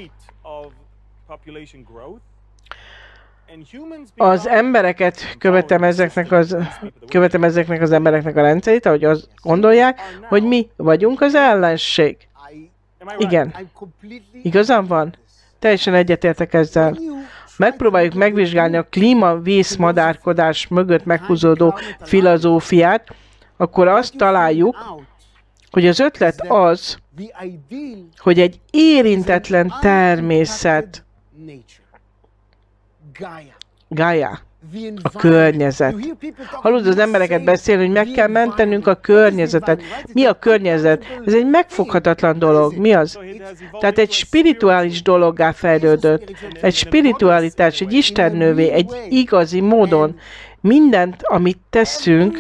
Az embereket követem ezeknek az embereknek a rendszerét, ahogy azt gondolják, hogy mi vagyunk az ellenség. Igen. Igazán van? Teljesen egyetértek ezzel. Megpróbáljuk megvizsgálni a klímavészmadárkodás mögött meghúzódó filozófiát, akkor azt találjuk, hogy az ötlet az, hogy egy érintetlen természet, Gaia, a környezet. Hallod az embereket beszélni, hogy meg kell mentenünk a környezetet. Mi a környezet? Ez egy megfoghatatlan dolog. Mi az? Tehát egy spirituális dologgá fejlődött. Egy spiritualitás, egy istennővé, egy igazi módon. Mindent, amit teszünk,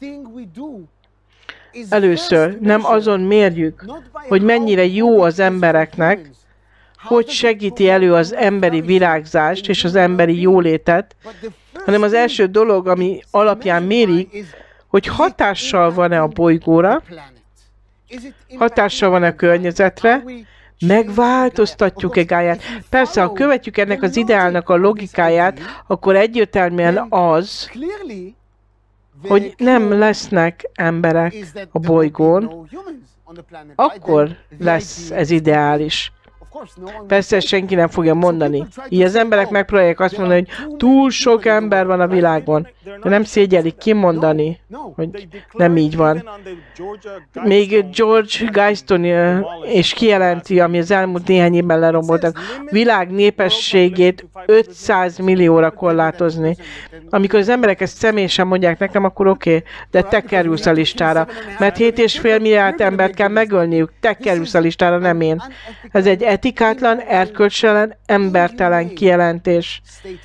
először nem azon mérjük, hogy mennyire jó az embereknek, hogy segíti elő az emberi virágzást és az emberi jólétet, hanem az első dolog, ami alapján mérik, hogy hatással van-e a bolygóra, Hatással van a környezetre, megváltoztatjuk-e Gáját. Persze, ha követjük ennek az ideálnak a logikáját, akkor egyértelműen az, hogy nem lesznek emberek a bolygón, akkor lesz ez ideális. Persze senki nem fogja mondani. Így az emberek megpróbálják azt mondani, hogy túl sok ember van a világon. De nem szégyelik kimondani, hogy nem így van. Még George Guyston és kijelenti, ami az elmúlt néhány évben leromboltak, világ népességét 500 millióra korlátozni. Amikor az emberek ezt személyesen mondják nekem, akkor oké, de te kerülsz a listára. Mert 7,5 milliárd embert kell megölniük, te kerülsz a listára, nem én. Ez egy etikátlan, erkölcstelen, embertelen kijelentés.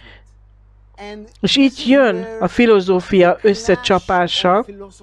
És így jön a filozófia összecsapása.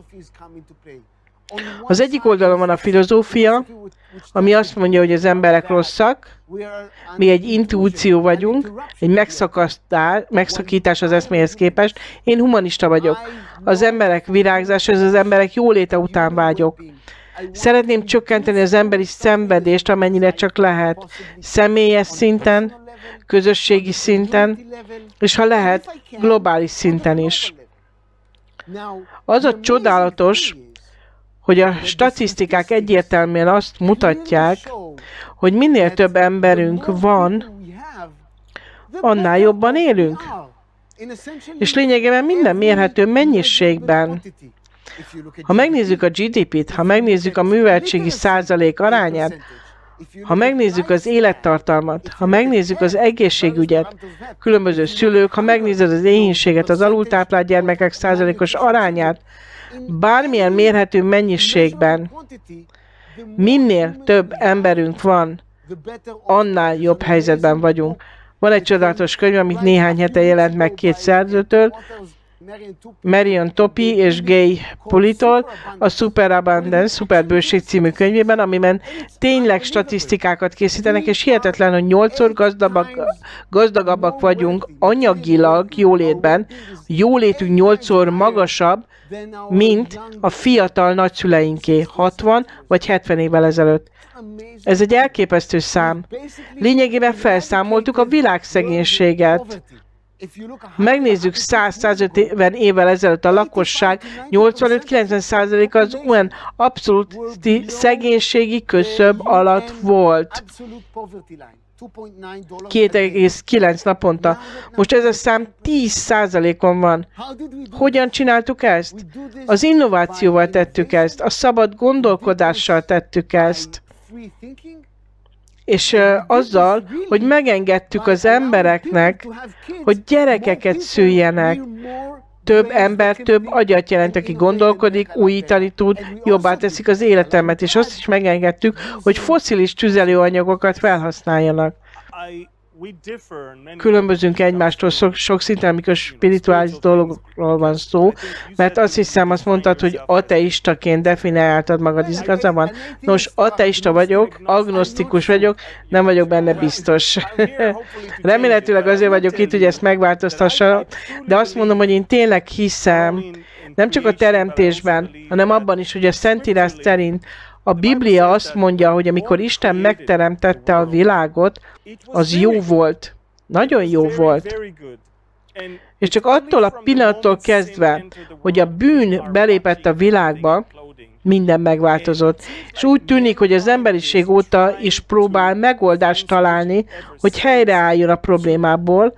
Az egyik oldalon van a filozófia, ami azt mondja, hogy az emberek rosszak, mi egy intuíció vagyunk, egy megszakítás az eszméhez képest. Én humanista vagyok. Az emberek virágzása, ez az emberek jóléte után vágyok. Szeretném csökkenteni az emberi szenvedést, amennyire csak lehet. Személyes szinten, közösségi szinten, és ha lehet, globális szinten is. Az a csodálatos, hogy a statisztikák egyértelműen azt mutatják, hogy minél több emberünk van, annál jobban élünk. És lényegében minden mérhető mennyiségben. Ha megnézzük a GDP-t, ha megnézzük a műveltségi százalék arányát, ha megnézzük az élettartalmat, ha megnézzük az egészségügyet, különböző szülők, ha megnézed az éhínséget, az alultáplált gyermekek százalékos arányát, bármilyen mérhető mennyiségben, minél több emberünk van, annál jobb helyzetben vagyunk. Van egy csodálatos könyv, amit néhány hete jelent meg két szerzőtől, Marion Topi és Gay Politól, a Superabundance, Szuperbőség című könyvében, amiben tényleg statisztikákat készítenek, és hihetetlen, hogy 8-szor gazdagabbak vagyunk anyagilag jólétben, jólétünk 8-szor magasabb, mint a fiatal nagyszüleinké 60 vagy 70 évvel ezelőtt. Ez egy elképesztő szám. Lényegében felszámoltuk a világszegénységet. Megnézzük 100-150 évvel ezelőtt a lakosság 85-90% az olyan abszolút szegénységi küszöb alatt volt. 2,9 naponta. Most ez a szám 10%-on van. Hogyan csináltuk ezt? Az innovációval tettük ezt, a szabad gondolkodással tettük ezt. És azzal, hogy megengedtük az embereknek, hogy gyerekeket szüljenek. Több ember, több agyat jelent, aki gondolkodik, újítani tud, jobbá teszik az életemet, és azt is megengedtük, hogy fosszilis tüzelőanyagokat felhasználjanak. Különbözünk egymástól sok szinten, amikor spirituális dologról van szó, mert azt hiszem, azt mondtad, hogy ateistaként definiáltad magad, igaza van. Nos, ateista vagyok, agnosztikus vagyok, nem vagyok benne biztos. Remélhetőleg azért vagyok itt, hogy ezt megváltoztassa, de azt mondom, hogy én tényleg hiszem, nem csak a teremtésben, hanem abban is, hogy a Szentírás szerint a Biblia azt mondja, hogy amikor Isten megteremtette a világot, az jó volt. Nagyon jó volt. És csak attól a pillanattól kezdve, hogy a bűn belépett a világba, minden megváltozott. És úgy tűnik, hogy az emberiség óta is próbál megoldást találni, hogy helyreálljon a problémából,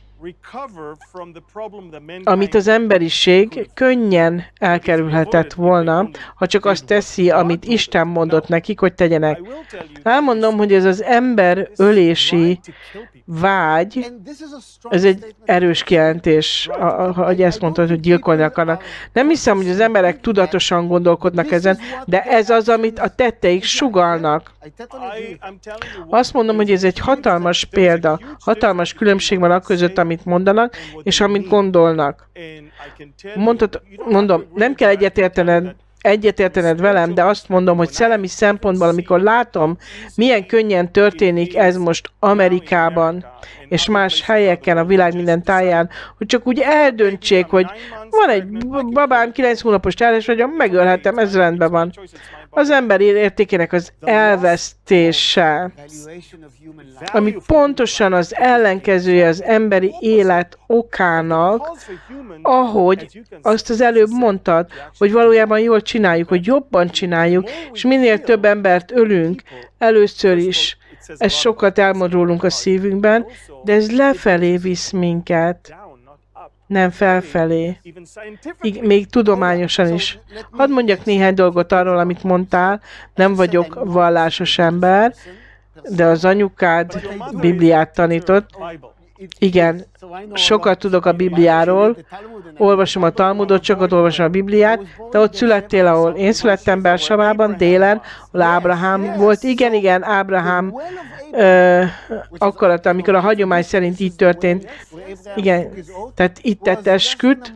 amit az emberiség könnyen elkerülhetett volna, ha csak azt teszi, amit Isten mondott nekik, hogy tegyenek. Elmondom, hogy ez az ember ölési vágy, ez egy erős kijelentés, hogy ezt mondtad, hogy gyilkolni akarnak. Nem hiszem, hogy az emberek tudatosan gondolkodnak ezen, de ez az, amit a tetteik sugallnak. Azt mondom, hogy ez egy hatalmas példa, hatalmas különbség van a között, amit mondanak, és amit gondolnak. Mondom, nem kell egyetértened velem, de azt mondom, hogy szellemi szempontból, amikor látom, milyen könnyen történik ez most Amerikában, és más helyeken, a világ minden táján, hogy csak úgy eldöntsék, hogy van egy babám, 9 hónapos terhes vagyok, megölhetem, ez rendben van. Az ember értékének az elvesztése, ami pontosan az ellenkezője az emberi élet okának, ahogy azt az előbb mondtad, hogy valójában jól csináljuk, hogy jobban csináljuk, és minél több embert ölünk, először is, ez sokat elmond rólunk a szívünkben, de ez lefelé visz minket, nem felfelé. Még tudományosan is. Hadd mondjak néhány dolgot arról, amit mondtál, nem vagyok vallásos ember, de az anyukád Bibliát tanított. Igen, sokat tudok a Bibliáról, olvasom a Talmudot, sokat olvasom a Bibliát, de ott születtél, ahol én születtem, Bersabában, délen, ahol Ábrahám volt. Igen, Ábrahám akkor, amikor a hagyomány szerint így történt. Igen, tehát itt tett esküt.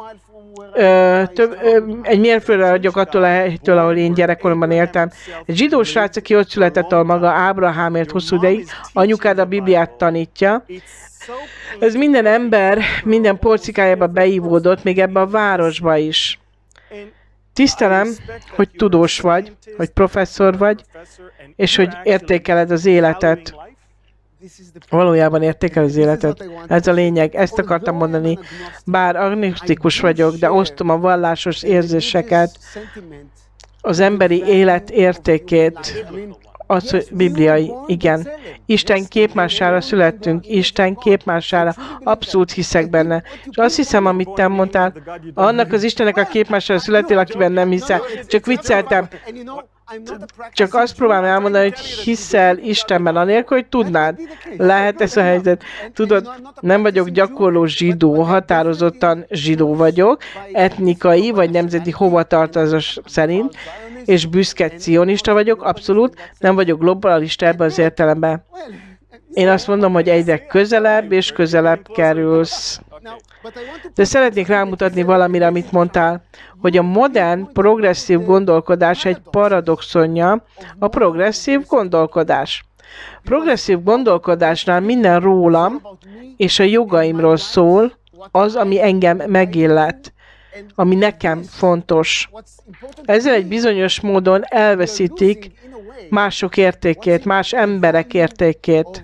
Egy mérföldre vagyok attól a helytől, ahol én gyerekkoromban éltem. Egy zsidó srác, aki ott született, ahol maga Ábrahámért hosszú ideig, anyukád a Bibliát tanítja. Ez minden ember, minden porcikájába beívódott, még ebbe a városba is. Tisztelem, hogy tudós vagy, hogy professzor vagy, és hogy értékeled az életet. Valójában értékel az életet. Ez a lényeg, ezt akartam mondani. Bár agnosztikus vagyok, de osztom a vallásos érzéseket, az emberi élet értékét, az, hogy bibliai, igen. Isten képmására születtünk, Isten képmására, abszolút hiszek benne. És azt hiszem, amit te mondtál, annak az Istennek a képmására születtél, akiben nem hiszel. Csak vicceltem. Csak azt próbálom elmondani, hogy hiszel Istenben, anélkül, hogy tudnád. Lehet ez a helyzet. Tudod, nem vagyok gyakorló zsidó, határozottan zsidó vagyok, etnikai vagy nemzeti hovatartozás szerint, és büszke cionista vagyok, abszolút, nem vagyok globalista ebben az értelemben. Én azt mondom, hogy egyre közelebb és közelebb kerülsz. De szeretnék rámutatni valamire, amit mondtál, hogy a modern progresszív gondolkodás egy paradoxonja, a progresszív gondolkodás. Progresszív gondolkodásnál minden rólam és a jogaimról szól, az, ami engem megillet, ami nekem fontos. Ezzel egy bizonyos módon elveszítik mások értékét, más emberek értékét.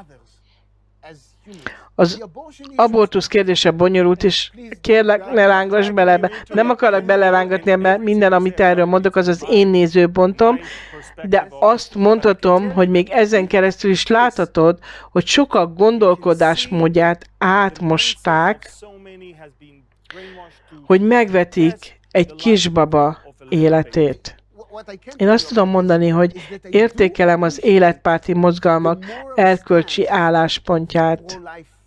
Az abortusz kérdése bonyolult, és kérlek, ne rángass bele ebbe. Nem akarok belerángatni ebbe, minden, amit erről mondok, az az én nézőpontom, de azt mondhatom, hogy még ezen keresztül is láthatod, hogy sokak gondolkodásmódját átmosták, hogy megvetik egy kisbaba életét. Én azt tudom mondani, hogy értékelem az életpárti mozgalmak erkölcsi álláspontját.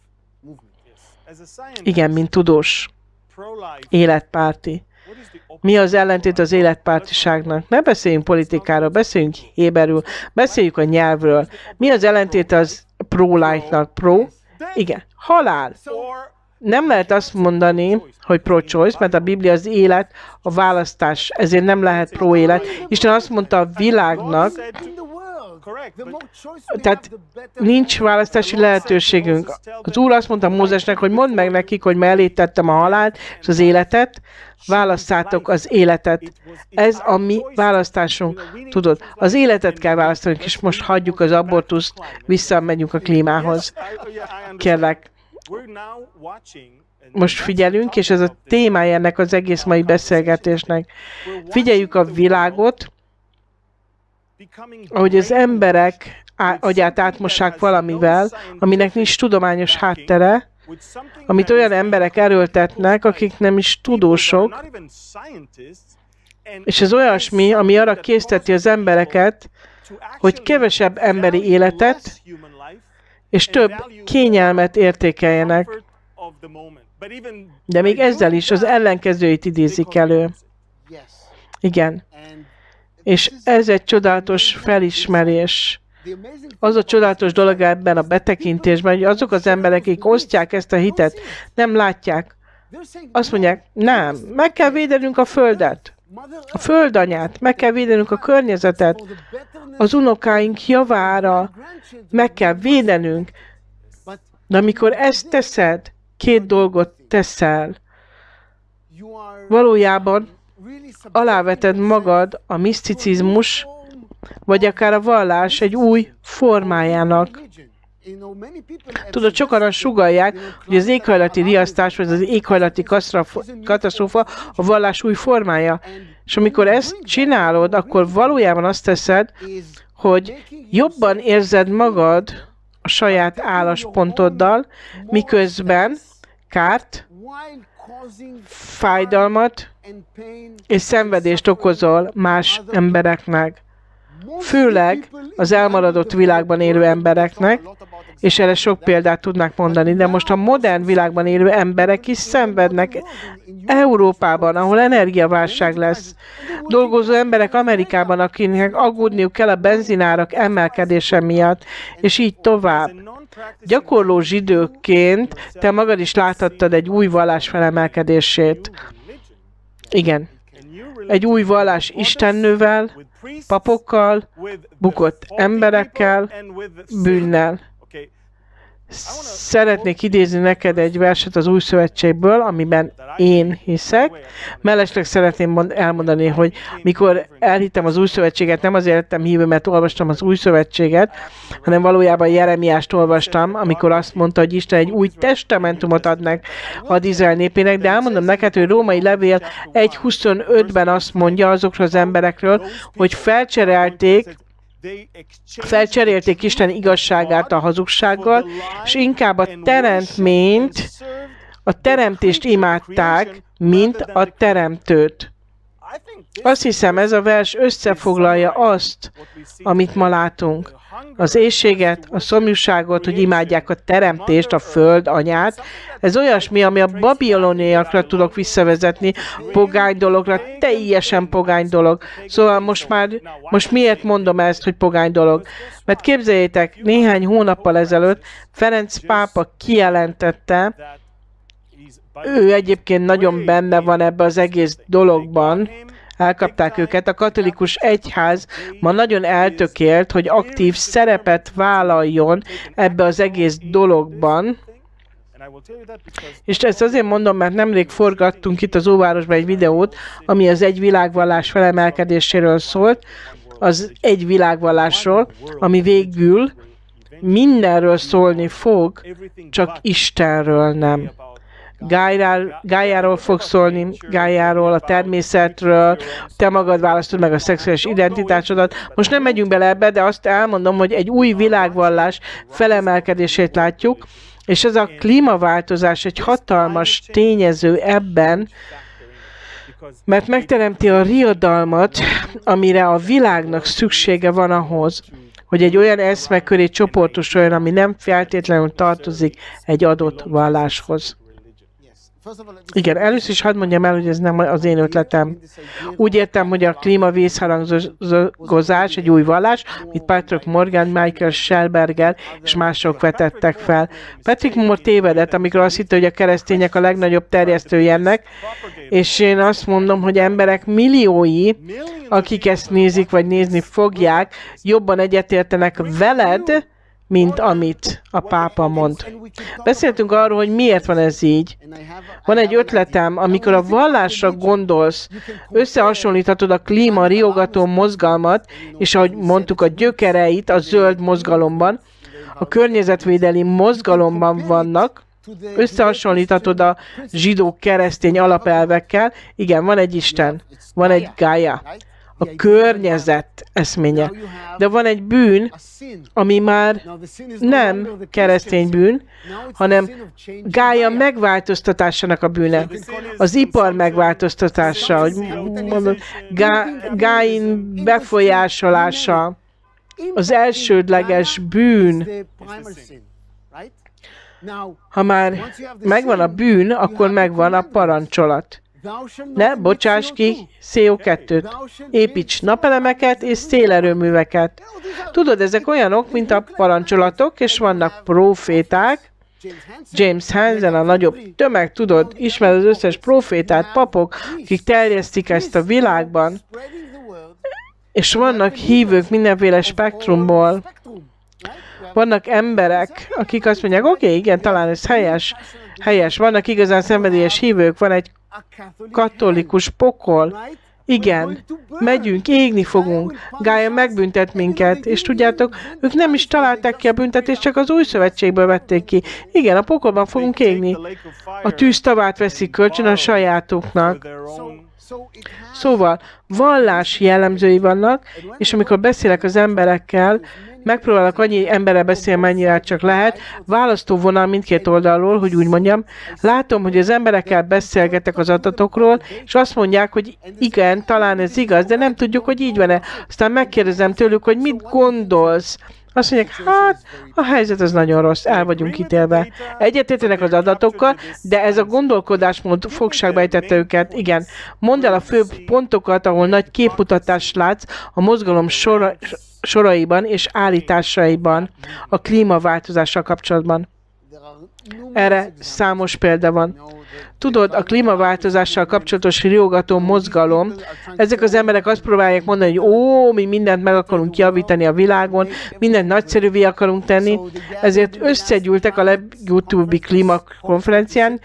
Igen, mint tudós. Életpárti. Mi az ellentét az életpártiságnak? Ne beszéljünk politikáról, beszéljünk héberül, beszéljük a nyelvről. Mi az ellentét az pro-life-nak? Pro? Igen. Halál. Nem lehet azt mondani, hogy pro-choice, mert a Biblia az élet, a választás, ezért nem lehet pro-élet. Isten azt mondta a világnak, tehát nincs választási lehetőségünk. Az Úr azt mondta Mózesnek, hogy mondd meg nekik, hogy mellé tettem a halált és az életet, választátok az életet. Ez a mi választásunk. Tudod, az életet kell választanunk, és most hagyjuk az abortuszt, visszamegyünk a klímához. Kérlek. Most figyelünk, és ez a témája ennek az egész mai beszélgetésnek. Figyeljük a világot, ahogy az emberek agyát átmossák valamivel, aminek nincs tudományos háttere, amit olyan emberek erőltetnek, akik nem is tudósok, és ez olyasmi, ami arra készteti az embereket, hogy kevesebb emberi életet és több kényelmet értékeljenek. De még ezzel is az ellenkezőit idézik elő. Igen. És ez egy csodálatos felismerés. Az a csodálatos dolog ebben a betekintésben, hogy azok az emberek, akik osztják ezt a hitet, nem látják. Azt mondják, nem, meg kell védenünk a földet, a földanyát, meg kell védenünk a környezetet, az unokáink javára meg kell védenünk. De amikor ezt teszed, két dolgot teszel. Valójában aláveted magad a miszticizmus, vagy akár a vallás egy új formájának. Tudod, sokan azt sugallják, hogy az éghajlati riasztás, vagy az éghajlati katasztrófa a vallás új formája. És amikor ezt csinálod, akkor valójában azt teszed, hogy jobban érzed magad a saját álláspontoddal, miközben kárt, fájdalmat és szenvedést okozol más embereknek. Főleg az elmaradott világban élő embereknek, és erre sok példát tudnák mondani, de most a modern világban élő emberek is szenvednek. Európában, ahol energiaválság lesz, dolgozó emberek Amerikában, akinek aggódniuk kell a benzinárak emelkedése miatt, és így tovább. Gyakorló zsidóként te magad is láthattad egy új vallás felemelkedését. Igen. Egy új vallás istennővel, papokkal, bukott emberekkel, bűnnel. Szeretnék idézni neked egy verset az Új Szövetségből, amiben én hiszek. Mellesleg szeretném elmondani, hogy mikor elhittem az Új Szövetséget, nem azért lettem hívő, mert olvastam az Új Szövetséget, hanem valójában Jeremiást olvastam, amikor azt mondta, hogy Isten egy új testamentumot ad Izrael népének, de elmondom neked, hogy Római Levél 1.25-ben azt mondja azokról az emberekről, hogy felcserélték Isten igazságát a hazugsággal, és inkább a teremtést imádták, mint a teremtőt. Azt hiszem, ez a vers összefoglalja azt, amit ma látunk. Az éhséget, a szomjúságot, hogy imádják a teremtést, a föld anyát. Ez olyasmi, ami a babiloniakra tudok visszavezetni, pogány dologra, teljesen pogány dolog. Szóval most miért mondom ezt, hogy pogány dolog? Mert képzeljétek, néhány hónappal ezelőtt Ferenc pápa kijelentette, ő egyébként nagyon benne van ebbe az egész dologban, elkapták őket. A katolikus egyház ma nagyon eltökélt, hogy aktív szerepet vállaljon ebbe az egész dologban. És ezt azért mondom, mert nemrég forgattunk itt az Óvárosban egy videót, ami az egy világvallás felemelkedéséről szólt, az egy világvallásról, ami végül mindenről szólni fog, csak Istenről nem. Gájáról fog szólni, Gájáról, a természetről, te magad választod meg a szexuális identitásodat. Most nem megyünk bele ebbe, de azt elmondom, hogy egy új világvallás felemelkedését látjuk, és ez a klímaváltozás egy hatalmas tényező ebben, mert megteremti a riadalmat, amire a világnak szüksége van ahhoz, hogy egy olyan eszme köré csoportosuljon, ami nem feltétlenül tartozik egy adott valláshoz. Igen, először is hadd mondjam el, hogy ez nem az én ötletem. Úgy értem, hogy a klímavészharangozás egy új vallás, amit Patrick Morgan, Michael Schelberger és mások vetettek fel. Patrick Moore tévedett, amikor azt hitte, hogy a keresztények a legnagyobb terjesztői ennek, és én azt mondom, hogy emberek milliói, akik ezt nézik vagy nézni fogják, jobban egyetértenek veled, mint amit a pápa mond. Beszéltünk arról, hogy miért van ez így. Van egy ötletem, amikor a vallásra gondolsz, összehasonlíthatod a klíma riogató mozgalmat, és ahogy mondtuk, a gyökereit a zöld mozgalomban, a környezetvédelmi mozgalomban vannak, összehasonlíthatod a zsidó-keresztény alapelvekkel. Igen, van egy Isten, van egy Gája, a környezet eszménye. De van egy bűn, ami már nem keresztény bűn, hanem Gája megváltoztatásának a bűne. Az ipar megváltoztatása, hogy mondom, Gáin befolyásolása, az elsődleges bűn. Ha már megvan a bűn, akkor megvan a parancsolat. Ne bocsáss ki CO2-t, építs napelemeket és szélerőműveket. Tudod, ezek olyanok, mint a parancsolatok, és vannak proféták. James Hansen, a nagyobb tömeg, tudod, ismered az összes profétát, papok, akik terjesztik ezt a világban, és vannak hívők mindenféle spektrumból. Vannak emberek, akik azt mondják, oké, igen, talán ez helyes, Helyes. Vannak igazán szenvedélyes hívők, van egy katolikus pokol. Igen, megyünk, égni fogunk. Gaia megbüntet minket, és tudjátok, ők nem is találták ki a büntetést, csak az új szövetségből vették ki. Igen, a pokolban fogunk égni. A tűz tavát veszik kölcsön a sajátoknak. Szóval vallási jellemzői vannak, és amikor beszélek az emberekkel, megpróbálok annyi emberrel beszélni, mennyire csak lehet, választóvonal mindkét oldalról, hogy úgy mondjam, látom, hogy az emberekkel beszélgetek az adatokról, és azt mondják, hogy igen, talán ez igaz, de nem tudjuk, hogy így van-e. Aztán megkérdezem tőlük, hogy mit gondolsz. Azt mondják, hát a helyzet az nagyon rossz, el vagyunk ítélve. Egyetértenek az adatokkal, de ez a gondolkodásmód fogságba ejtette őket. Igen, mondd el a fő pontokat, ahol nagy képmutatást látsz a mozgalom soraiban és állításaiban a klímaváltozással kapcsolatban. Erre számos példa van. Tudod, a klímaváltozással kapcsolatos riogató mozgalom, ezek az emberek azt próbálják mondani, hogy mi mindent meg akarunk javítani a világon, mindent nagyszerűvé akarunk tenni, ezért összegyűltek a legutóbbi klímakonferencián,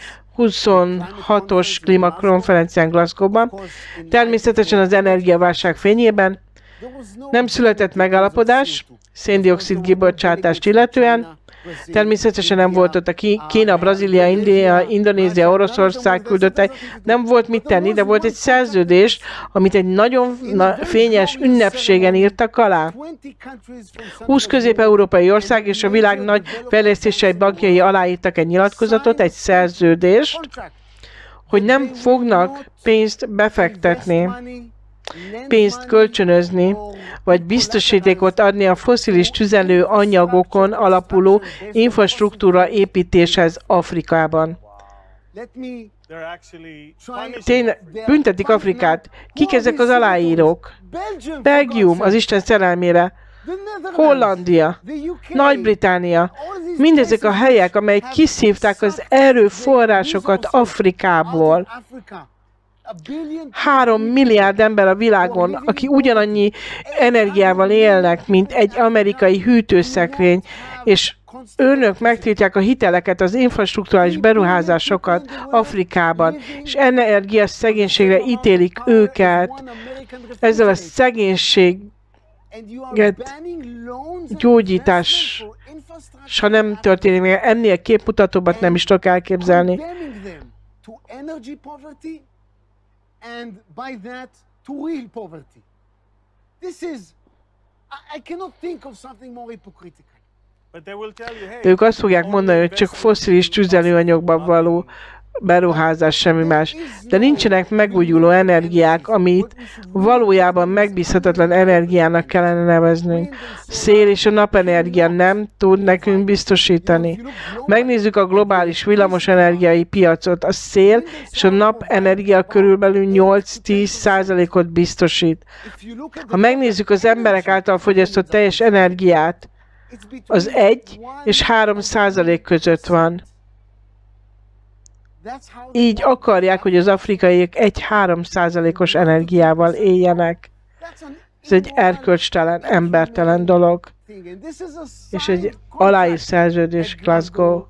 26-os klímakonferencián Glasgow-ban, természetesen az energiaválság fényében, nem született megállapodás szén-dioxid kibocsátást illetően, természetesen nem volt ott a Kína, Brazília, India, Indonézia, Oroszország küldöttek, nem volt mit tenni, de volt egy szerződés, amit egy nagyon fényes ünnepségen írtak alá. 20 közép-európai ország és a világ nagy fejlesztései bankjai aláírtak egy nyilatkozatot, egy szerződést, hogy nem fognak pénzt befektetni, pénzt kölcsönözni, vagy biztosítékot adni a fosszilis tüzelő anyagokon alapuló infrastruktúra építéshez Afrikában. Tényleg büntetik Afrikát. Kik ezek az aláírók? Belgium, az Isten szerelmére. Hollandia, Nagy-Britannia, mindezek a helyek, amelyek kiszívták az erőforrásokat Afrikából. 3 milliárd ember a világon, aki ugyanannyi energiával élnek, mint egy amerikai hűtőszekrény, és önök megtiltják a hiteleket, az infrastrukturális beruházásokat Afrikában, és energia szegénységre ítélik őket. Ezzel a szegénységet gyógyítása nem történik meg, ennél képmutatóbbat nem is tudok elképzelni. And by that to real poverty. I cannot think of something more hypocritical. Ők azt fogják mondani, hogy csak fosszilis tüzelőanyagban való beruházás, semmi más. De nincsenek megújuló energiák, amit valójában megbízhatatlan energiának kellene neveznünk. Szél és a napenergia nem tud nekünk biztosítani. Megnézzük a globális villamosenergiai piacot. A szél és a napenergia körülbelül 8-10%-ot biztosít. Ha megnézzük az emberek által fogyasztott teljes energiát, az 1 és 3% között van. Így akarják, hogy az afrikaiak 1-3%-os energiával éljenek. Ez egy erkölcstelen, embertelen dolog. És egy aláírt szerződés Glasgow.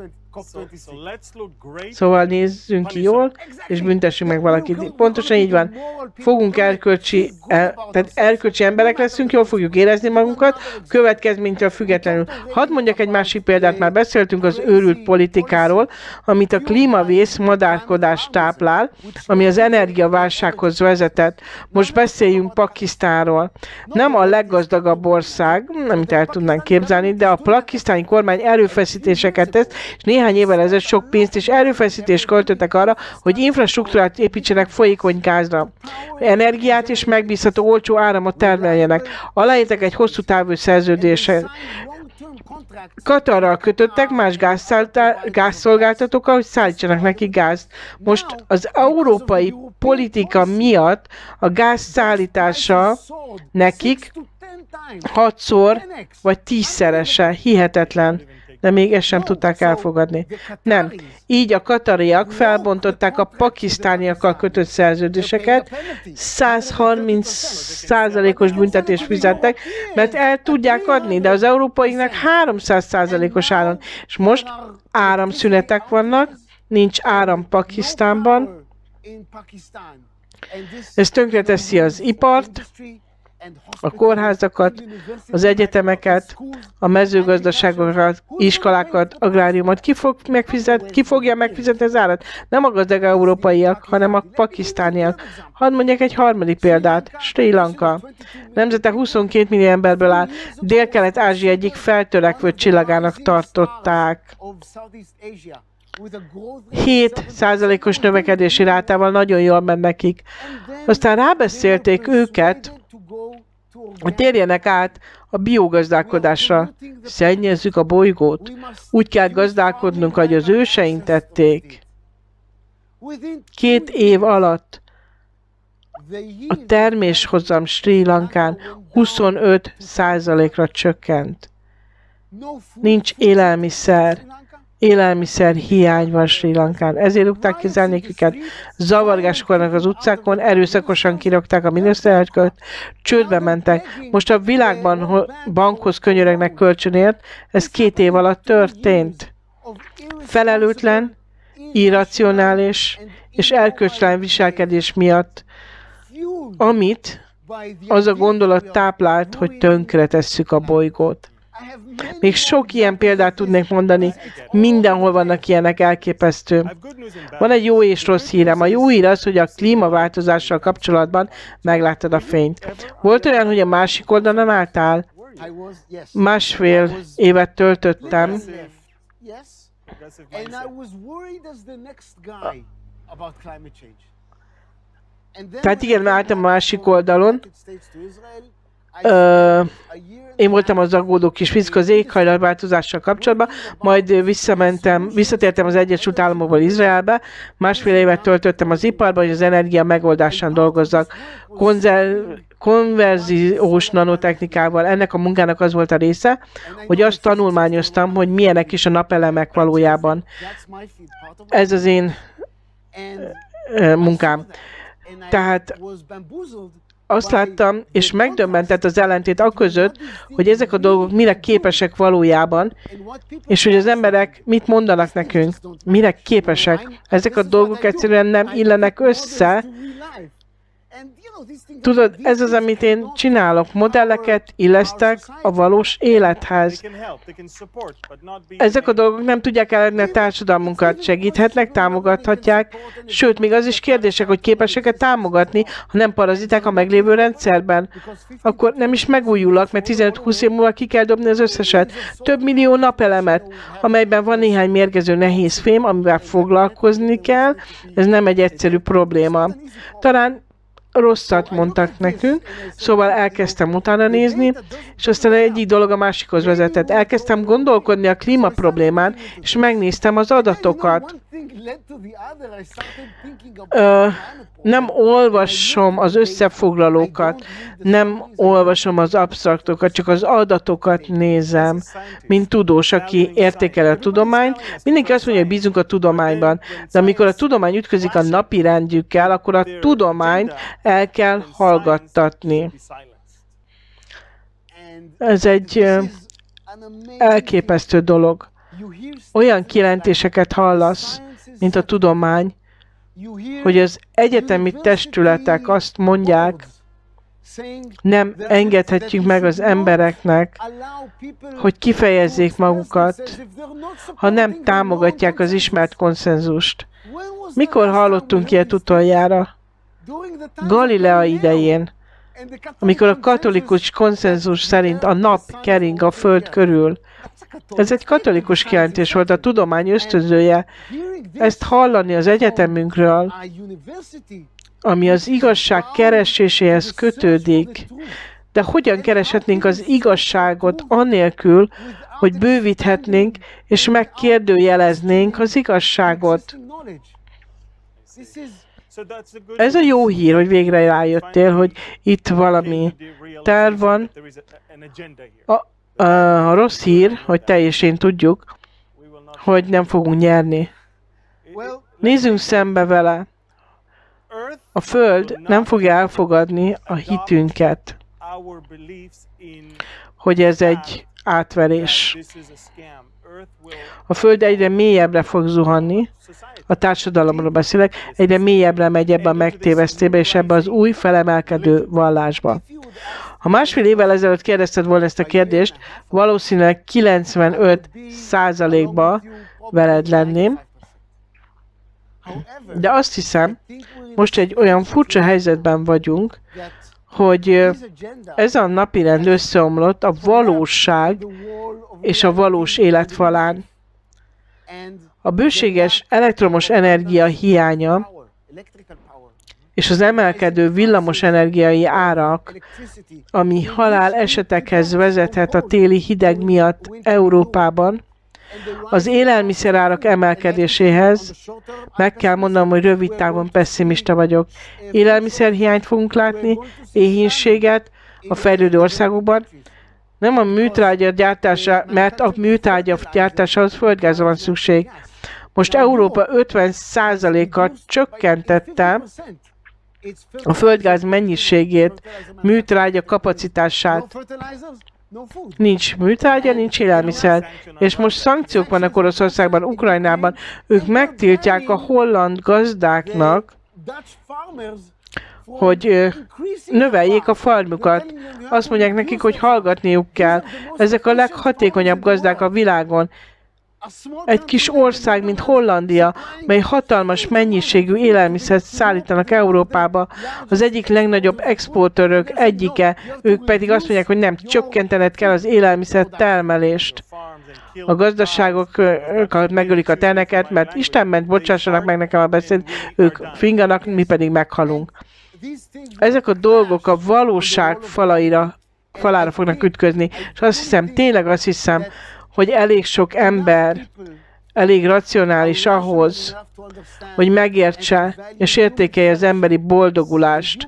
Szóval nézzünk ki jól, és büntessünk meg valakit. Pontosan így van. Fogunk tehát erkölcsi emberek leszünk, jól fogjuk érezni magunkat, következménytől függetlenül. Hadd mondjak egy másik példát, már beszéltünk az őrült politikáról, amit a klímavész madárkodást táplál, ami az energiaválsághoz vezetett. Most beszéljünk Pakisztánról. Nem a leggazdagabb ország, amit el tudnánk képzelni, de a pakisztáni kormány erőfeszítéseket tesz, és néhány évvel ezelőtt sok pénzt és erőfeszítést költöttek arra, hogy infrastruktúrát építsenek folyékony gázra. Energiát és megbízható olcsó áramot termeljenek. Aláírtak egy hosszú távú szerződéset. Katarral kötöttek más gázszolgáltatókkal, hogy szállítsanak neki gázt. Most az európai politika miatt a gáz szállítása nekik 6-szor vagy 10-szerese. Hihetetlen. de még ezt sem tudták elfogadni. Nem. Így a katariak felbontották a pakisztániakkal kötött szerződéseket, 130%-os büntetést fizettek, mert el tudják adni, de az európaiknak 300%-os áron. És most áramszünetek vannak, nincs áram Pakisztánban. Ez tönkreteszi az ipart, a kórházakat, az egyetemeket, a mezőgazdaságokat, iskolákat, agráriumot. Ki fogja megfizetni az árat? Nem a gazdag európaiak, hanem a pakisztániak. Hadd mondjak egy harmadik példát. Sri Lanka. Nemzete 22 millió emberből áll. Dél-Kelet-Ázsia egyik feltörekvő csillagának tartották. 7%-os növekedési rátával nagyon jól ment nekik. Aztán rábeszélték őket, hogy térjenek át a biogazdálkodásra. Szennyezzük a bolygót. Úgy kell gazdálkodnunk, ahogy az őseink tették. 2 év alatt a terméshozam Srí Lankán 25%-ra csökkent. Nincs élelmiszer. Élelmiszer hiány van Srí Lankán. Ezért rúgták ki zenéküket, zavargáskornak az utcákon, erőszakosan kirogták a miniszterelnököt, csődbe mentek. Most a világban bankhoz könyöregnek kölcsönért, ez 2 év alatt történt. Felelőtlen, irracionális és erkölcstelen viselkedés miatt, amit az a gondolat táplált, hogy tönkretesszük a bolygót. Még sok ilyen példát tudnék mondani, mindenhol vannak ilyenek, elképesztő. Van egy jó és rossz hírem. A jó hír az, hogy a klímaváltozással kapcsolatban megláttad a fényt. Volt olyan, hogy a másik oldalon álltál? 1,5 évet töltöttem. Tehát igen, álltam a másik oldalon. Én voltam az aggódó kis fickó az éghajlatváltozással kapcsolatban, majd visszatértem az Egyesült Államokból Izraelbe, 1,5 évet töltöttem az iparban, hogy az energia megoldásán dolgozzak. Konverziós nanotechnikával. Ennek a munkának az volt a része, hogy azt tanulmányoztam, hogy milyenek is a napelemek valójában. Ez az én munkám. Tehát azt láttam, és megdöbbentett az ellentét aközött, hogy ezek a dolgok mire képesek valójában, és hogy az emberek mit mondanak nekünk, mire képesek. Ezek a dolgok egyszerűen nem illenek össze. Tudod, ez az, amit én csinálok. Modelleket illesztek a valós élethez. Ezek a dolgok nem tudják elérni a társadalmunkat. Segíthetnek, támogathatják, sőt, még az is kérdések, hogy képesek-e támogatni, ha nem paraziták a meglévő rendszerben. Akkor nem is megújulnak, mert 15-20 év múlva ki kell dobni az összeset. Több millió napelemet, amelyben van néhány mérgező nehéz fém, amivel foglalkozni kell. Ez nem egy egyszerű probléma. Talán rosszat mondtak nekünk, szóval elkezdtem utána nézni, és aztán egyik dolog a másikhoz vezetett. Elkezdtem gondolkodni a klíma problémán, és megnéztem az adatokat. Nem olvasom az összefoglalókat, nem olvasom az absztraktokat, csak az adatokat nézem, mint tudós, aki értékel a tudományt. Mindenki azt mondja, hogy bízunk a tudományban, de amikor a tudomány ütközik a napi rendjükkel, akkor a tudományt el kell hallgattatni. Ez egy elképesztő dolog. Olyan kijelentéseket hallasz, mint a tudomány, hogy az egyetemi testületek azt mondják, nem engedhetjük meg az embereknek, hogy kifejezzék magukat, ha nem támogatják az ismert konszenzust. Mikor hallottunk ilyet utoljára? Galilea idején, amikor a katolikus konszenzus szerint a nap kering a föld körül. Ez egy katolikus kijelentés volt, a tudomány ösztönzője. Ezt hallani az egyetemünkről, ami az igazság kereséséhez kötődik. De hogyan kereshetnénk az igazságot anélkül, hogy bővíthetnénk és megkérdőjeleznénk az igazságot? Ez a jó hír, hogy végre rájöttél, hogy itt valami terv van. A rossz hír, hogy te és én tudjuk, hogy nem fogunk nyerni. Nézzünk szembe vele. A Föld nem fogja elfogadni a hitünket, hogy ez egy átverés. A Föld egyre mélyebbre fog zuhanni, a társadalomról beszélek, egyre mélyebbre megy ebbe a megtévesztébe és ebbe az új felemelkedő vallásba. Ha másfél évvel ezelőtt kérdezted volna ezt a kérdést, valószínűleg 95%-ba veled lenném, de azt hiszem, most egy olyan furcsa helyzetben vagyunk, hogy ez a napirend összeomlott a valóság és a valós élet falán. A bőséges elektromos energia hiánya és az emelkedő villamos energiai árak, ami halál esetekhez vezethet a téli hideg miatt Európában, az élelmiszerárak emelkedéséhez, meg kell mondanom, hogy rövid távon pesszimista vagyok. Élelmiszerhiányt fogunk látni, éhínséget a fejlődő országokban, nem a műtrágya gyártása, mert a műtrágya gyártásához földgázra van szükség. Most Európa 50%-kal csökkentette a földgáz mennyiségét, műtrágya kapacitását. Nincs műtrágya, nincs élelmiszer. És most szankciók vannak Oroszországban, Ukrajnában. Ők megtiltják a holland gazdáknak, hogy növeljék a farmukat. Azt mondják nekik, hogy hallgatniuk kell. Ezek a leghatékonyabb gazdák a világon. Egy kis ország, mint Hollandia, mely hatalmas mennyiségű élelmiszert szállítanak Európába, az egyik legnagyobb exportőrök egyike, ők pedig azt mondják, hogy nem, csökkentened kell az élelmiszer termelést. A gazdaságokat megölik a teneket, mert Isten ment, bocsássanak meg nekem a beszéd, ők finganak, mi pedig meghalunk. Ezek a dolgok a valóság falára fognak ütközni, és tényleg azt hiszem, hogy elég sok ember, elég racionális ahhoz, hogy megértse és értékelje az emberi boldogulást.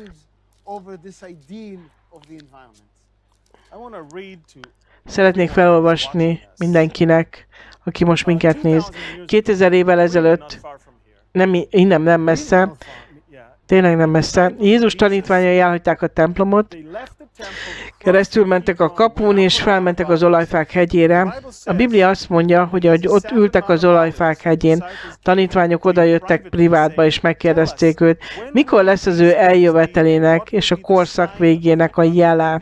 Szeretnék felolvasni mindenkinek, aki most minket néz. 2000 évvel ezelőtt, innen nem messze, tényleg nem messze, Jézus tanítványai elhagyták a templomot, keresztül mentek a kapun, és felmentek az olajfák hegyére. A Biblia azt mondja, hogy ahogy ott ültek az olajfák hegyén, tanítványok odajöttek privátba, és megkérdezték őt, mikor lesz az ő eljövetelének és a korszak végének a jele.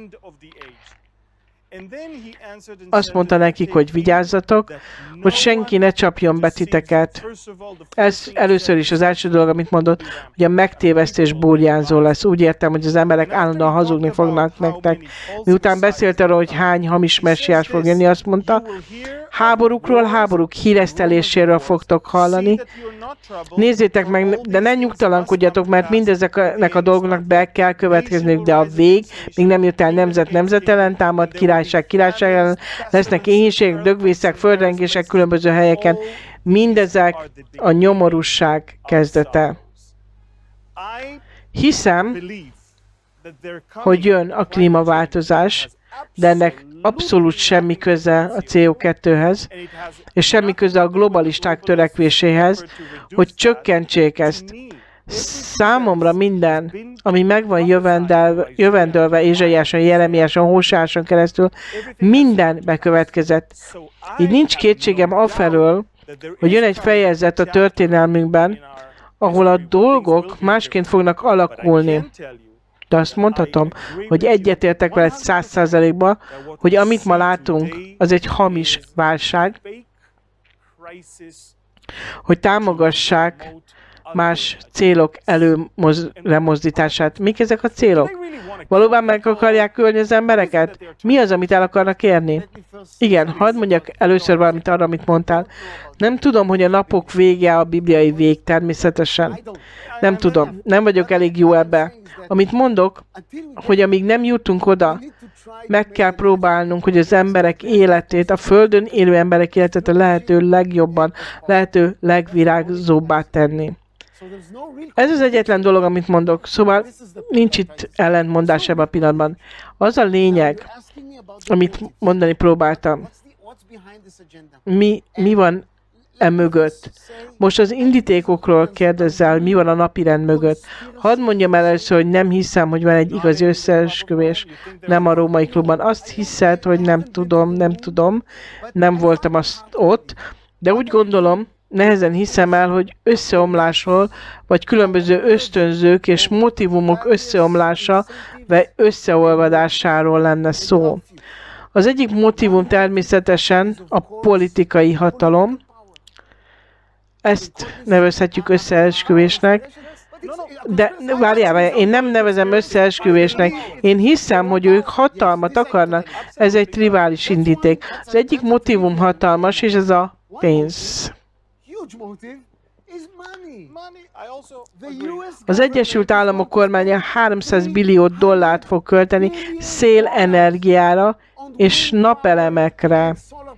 Azt mondta nekik, hogy vigyázzatok, hogy senki ne csapjon be titeket. Ez először is az első dolog, amit mondott, hogy a megtévesztés burjánzó lesz. Úgy értem, hogy az emberek állandóan hazugni fognak nektek. Miután beszélt arról, hogy hány hamis messiás fog jönni, azt mondta, háborúk híreszteléséről fogtok hallani. Nézzétek meg, de ne nyugtalankodjatok, mert mindezeknek a dolgoknak be kell következniük, de a vég még nem jött el, nemzet ellen támad, királyság ellen, lesznek éhínségek, dögvészek, földrengések különböző helyeken. Mindezek a nyomorúság kezdete. Hiszem, hogy jön a klímaváltozás, de ennek abszolút semmi köze a CO2-hez, és semmi köze a globalisták törekvéséhez, hogy csökkentsék ezt. Számomra minden, ami meg van jövendölve Ézsaiáson, Jeremiáson, Hóseáson keresztül, minden bekövetkezett. Így nincs kétségem afelől, hogy jön egy fejezet a történelmünkben, ahol a dolgok másként fognak alakulni. De azt mondhatom, hogy egyetértek veled 100%-ba, hogy amit ma látunk, az egy hamis válság, hogy támogassák más célok előremozdítását. Mik ezek a célok? Valóban meg akarják ölni az embereket? Mi az, amit el akarnak érni? Igen, hadd mondjak először valamit arra, amit mondtál. Nem tudom, hogy a napok vége a bibliai vég, természetesen. Nem tudom, nem vagyok elég jó ebbe. Amit mondok, hogy amíg nem jutunk oda, meg kell próbálnunk, hogy az emberek életét, a Földön élő emberek életét a lehető legjobban, lehető legvirágzóbbá tenni. Ez az egyetlen dolog, amit mondok, szóval nincs itt ellentmondás ebben a pillanatban. Az a lényeg, amit mondani próbáltam. Mi van mögött? Most az indítékokról kérdezzel, mi van a napirend mögött. Hadd mondjam el először, hogy nem hiszem, hogy van egy igazi összeesküvés. Nem a római klubban. Azt hiszed, hogy nem tudom. Nem voltam ott. De úgy gondolom, nehezen hiszem el, hogy összeomlásról, vagy különböző ösztönzők és motivumok összeomlása, vagy összeolvadásáról lenne szó. Az egyik motivum természetesen a politikai hatalom. Ezt nevezhetjük összeesküvésnek. De várjál, én nem nevezem összeesküvésnek. Én hiszem, hogy ők hatalmat akarnak. Ez egy trivális indíték. Az egyik motivum hatalmas, és ez a pénz. Az Egyesült Államok kormánya 300 billió dollárt fog költeni szélenergiára és napelemekre.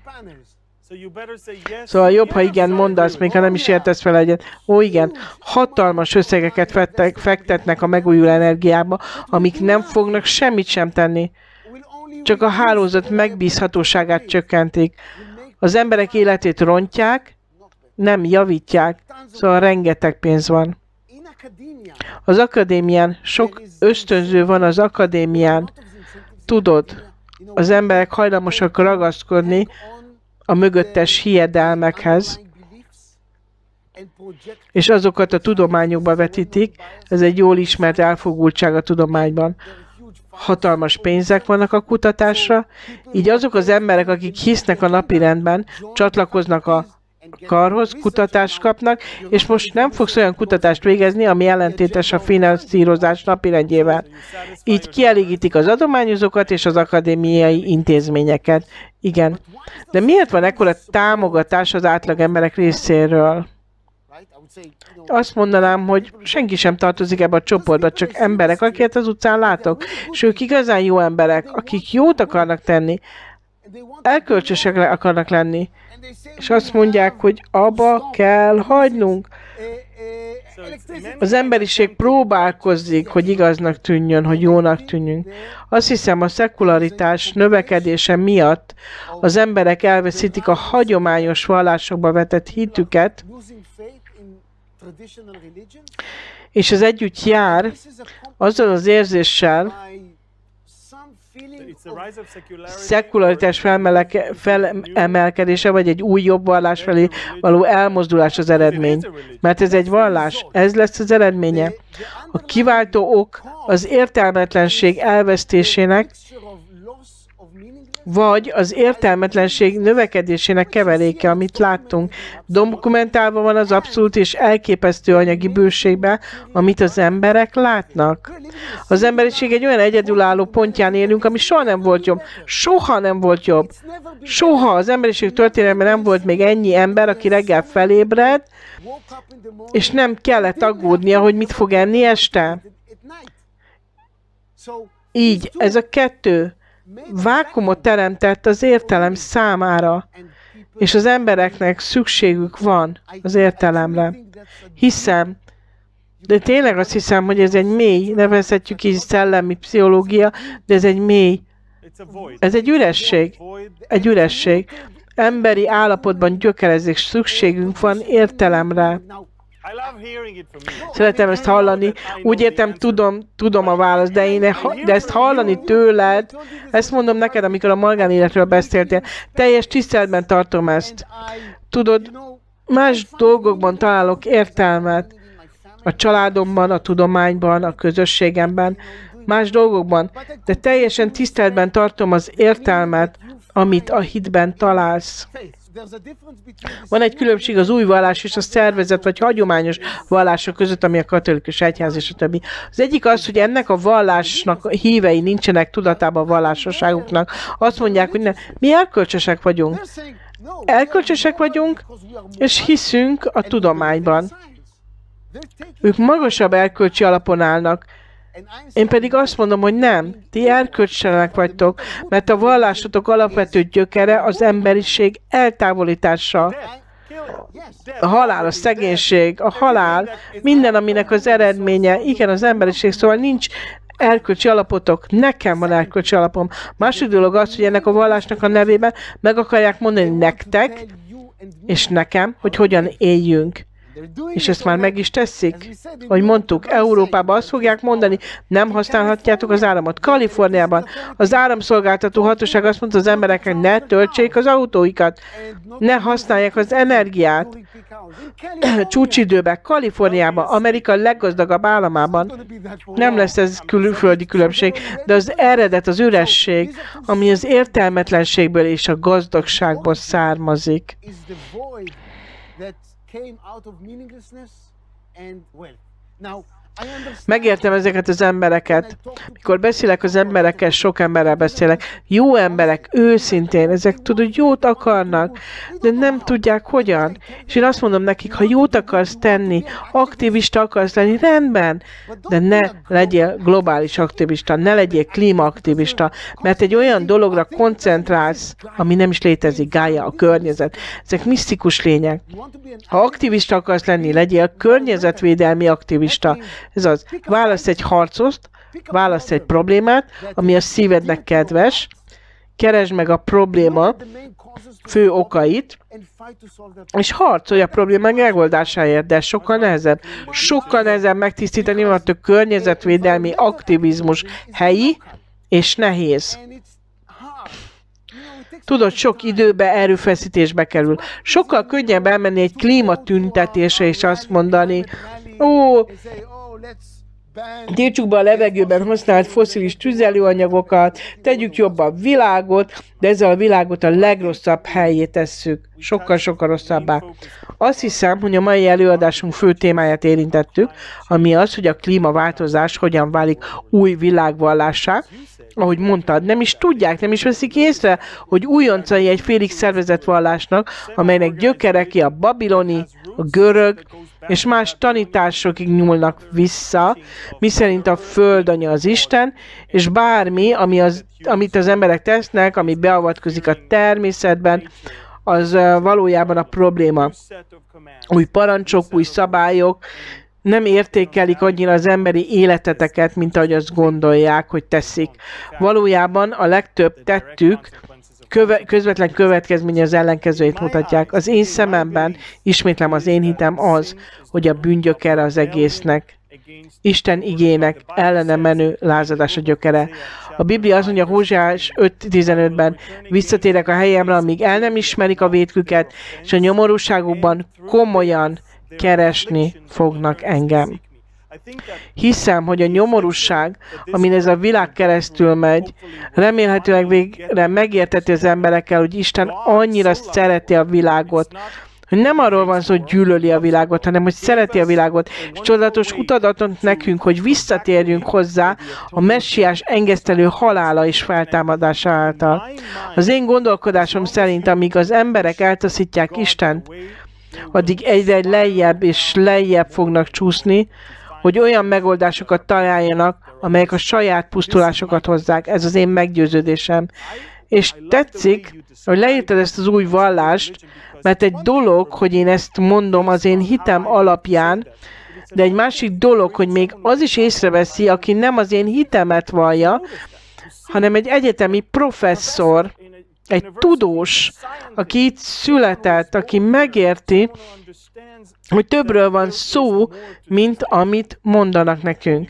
Szóval jobb, ha igen mondasz, még ha nem is értesz fel egyet. Ó, igen, hatalmas összegeket fektetnek a megújuló energiába, amik nem fognak semmit sem tenni. Csak a hálózat megbízhatóságát csökkentik. Az emberek életét rontják, nem javítják, szóval rengeteg pénz van. Az akadémián sok ösztönző van az akadémián. Tudod, az emberek hajlamosak ragaszkodni a mögöttes hiedelmekhez, és azokat a tudományokba vetítik. Ez egy jól ismert elfogultság a tudományban. Hatalmas pénzek vannak a kutatásra, így azok az emberek, akik hisznek a napirendben, csatlakoznak a karhoz, kutatást kapnak, és most nem fogsz olyan kutatást végezni, ami ellentétes a finanszírozás napirendjével. Így kielégítik az adományozókat és az akadémiai intézményeket. Igen. De miért van ekkora támogatás az átlag emberek részéről? Azt mondanám, hogy senki sem tartozik ebbe a csoportba, csak emberek, akiket az utcán látok, és ők igazán jó emberek, akik jót akarnak tenni, elkölcsösek akarnak lenni, és azt mondják, hogy abba kell hagynunk. Az emberiség próbálkozik, hogy igaznak tűnjön, hogy jónak tűnjünk. Azt hiszem, a szekularitás növekedése miatt az emberek elveszítik a hagyományos vallásokba vetett hitüket, és ez együtt jár azzal az érzéssel, szekularitás felemelkedése, vagy egy új jobb vallás felé való elmozdulás az eredmény. Mert ez egy vallás, ez lesz az eredménye. A kiváltó ok az értelmetlenség elvesztésének, vagy az értelmetlenség növekedésének keveréke, amit láttunk. Dokumentálva van az abszolút és elképesztő anyagi bőségben, amit az emberek látnak. Az emberiség egy olyan egyedülálló pontján élünk, ami soha nem volt jobb. Soha nem volt jobb. Soha az emberiség történelemben nem volt még ennyi ember, aki reggel felébred, és nem kellett aggódnia, hogy mit fog enni este. Így, ez a kettő vákumot teremtett az értelem számára, és az embereknek szükségük van az értelemre. Hiszem, de tényleg azt hiszem, hogy ez egy mély, nevezhetjük így szellemi pszichológia, de ez egy mély, ez egy üresség. Emberi állapotban gyökerezik, szükségünk van értelemre. Szeretem ezt hallani. Úgy értem, tudom a választ, de ezt hallani tőled, ezt mondom neked, amikor a magánéletről beszéltél, teljes tiszteletben tartom ezt. Tudod, más dolgokban találok értelmet. A családomban, a tudományban, a közösségemben, más dolgokban, de teljesen tiszteletben tartom az értelmet, amit a hitben találsz. Van egy különbség az új vallás és a szervezet vagy hagyományos vallások között, ami a katolikus egyház és a többi. Az egyik az, hogy ennek a vallásnak hívei nincsenek tudatában a vallásosságuknak. Azt mondják, hogy nem. Mi erkölcsösek vagyunk. Erkölcsösek vagyunk, és hiszünk a tudományban. Ők magasabb erkölcsi alapon állnak. Én pedig azt mondom, hogy nem, ti erkölcstelenek vagytok, mert a vallásotok alapvető gyökere az emberiség eltávolítása. A halál, a szegénység, a halál, minden, aminek az eredménye, igen, az emberiség, szóval nincs erkölcsi alapotok. Nekem van erkölcsi alapom. Második dolog az, hogy ennek a vallásnak a nevében meg akarják mondani nektek, és nekem, hogy hogyan éljünk. És ezt már meg is teszik. Ahogy mondtuk, Európában azt fogják mondani, nem használhatjátok az áramot. Kaliforniában az áramszolgáltató hatóság azt mondta az embereknek, ne töltsék az autóikat, ne használják az energiát. Csúcsidőben, Kaliforniában, Amerika leggazdagabb államában nem lesz ez külföldi különbség, de az eredet, az üresség, ami az értelmetlenségből és a gazdagságból származik. Megértem ezeket az embereket. Mikor beszélek az emberekkel, sok emberrel beszélek. Jó emberek, őszintén, ezek tudod, jót akarnak, de nem tudják hogyan. És én azt mondom nekik, ha jót akarsz tenni, aktivista akarsz lenni, rendben, de ne legyél globális aktivista, ne legyél klímaaktivista, mert egy olyan dologra koncentrálsz, ami nem is létezik, Gaia, a környezet. Ezek misztikus lények. Ha aktivista akarsz lenni, legyél környezetvédelmi aktivista. Ez az, válasz egy harcost, válasz egy problémát, ami a szívednek kedves, keresd meg a probléma fő okait, és harcolj a probléma megoldásáért, de sokkal nehezebb. Sokkal nehezebb megtisztítani, mert a környezetvédelmi aktivizmus helyi és nehéz. Tudod, sok időbe, erőfeszítésbe kerül. Sokkal könnyebb elmenni egy klímatüntetésre és azt mondani, tiltsuk be a levegőben használt fosszilis tüzelőanyagokat, tegyük jobb a világot, de ezzel a világot a legrosszabb helyé tesszük. Sokkal-sokkal rosszabbá. Azt hiszem, hogy a mai előadásunk fő témáját érintettük, ami az, hogy a klímaváltozás hogyan válik új világvallássá. Ahogy mondtad, nem is tudják, nem is veszik észre, hogy újoncai egy félig szervezett vallásnak, amelynek gyökereki a babiloni, a görög és más tanításokig nyúlnak vissza, miszerint a földanya az Isten, és bármi, amit az emberek tesznek, ami beavatkozik a természetben, az valójában a probléma. Új parancsok, új szabályok, nem értékelik annyira az emberi életeteket, mint ahogy azt gondolják, hogy teszik. Valójában a legtöbb tettük közvetlen következménye az ellenkezőjét mutatják. Az én szememben, ismétlem, az én hitem az, hogy a bűngyökere az egésznek. Isten igének ellene menő lázadás a gyökere. A Biblia azt mondja Hóseás 5.15-ben, visszatérek a helyemre, amíg el nem ismerik a vétküket, és a nyomorúságukban komolyan keresni fognak engem. Hiszem, hogy a nyomorúság, amin ez a világ keresztül megy, remélhetőleg végre megérteti az emberekkel, hogy Isten annyira szereti a világot, hogy nem arról van szó, hogy gyűlöli a világot, hanem hogy szereti a világot, és csodálatos utat adott nekünk, hogy visszatérjünk hozzá a messiás engesztelő halála és feltámadása által. Az én gondolkodásom szerint, amíg az emberek eltaszítják Istent, addig egyre lejjebb és lejjebb fognak csúszni, hogy olyan megoldásokat találjanak, amelyek a saját pusztulásokat hozzák. Ez az én meggyőződésem. És tetszik, hogy leírtad ezt az új vallást, mert egy dolog, hogy én ezt mondom az én hitem alapján, de egy másik dolog, hogy még az is észreveszi, aki nem az én hitemet vallja, hanem egy egyetemi professzor, egy tudós, aki itt született, aki megérti, hogy többről van szó, mint amit mondanak nekünk.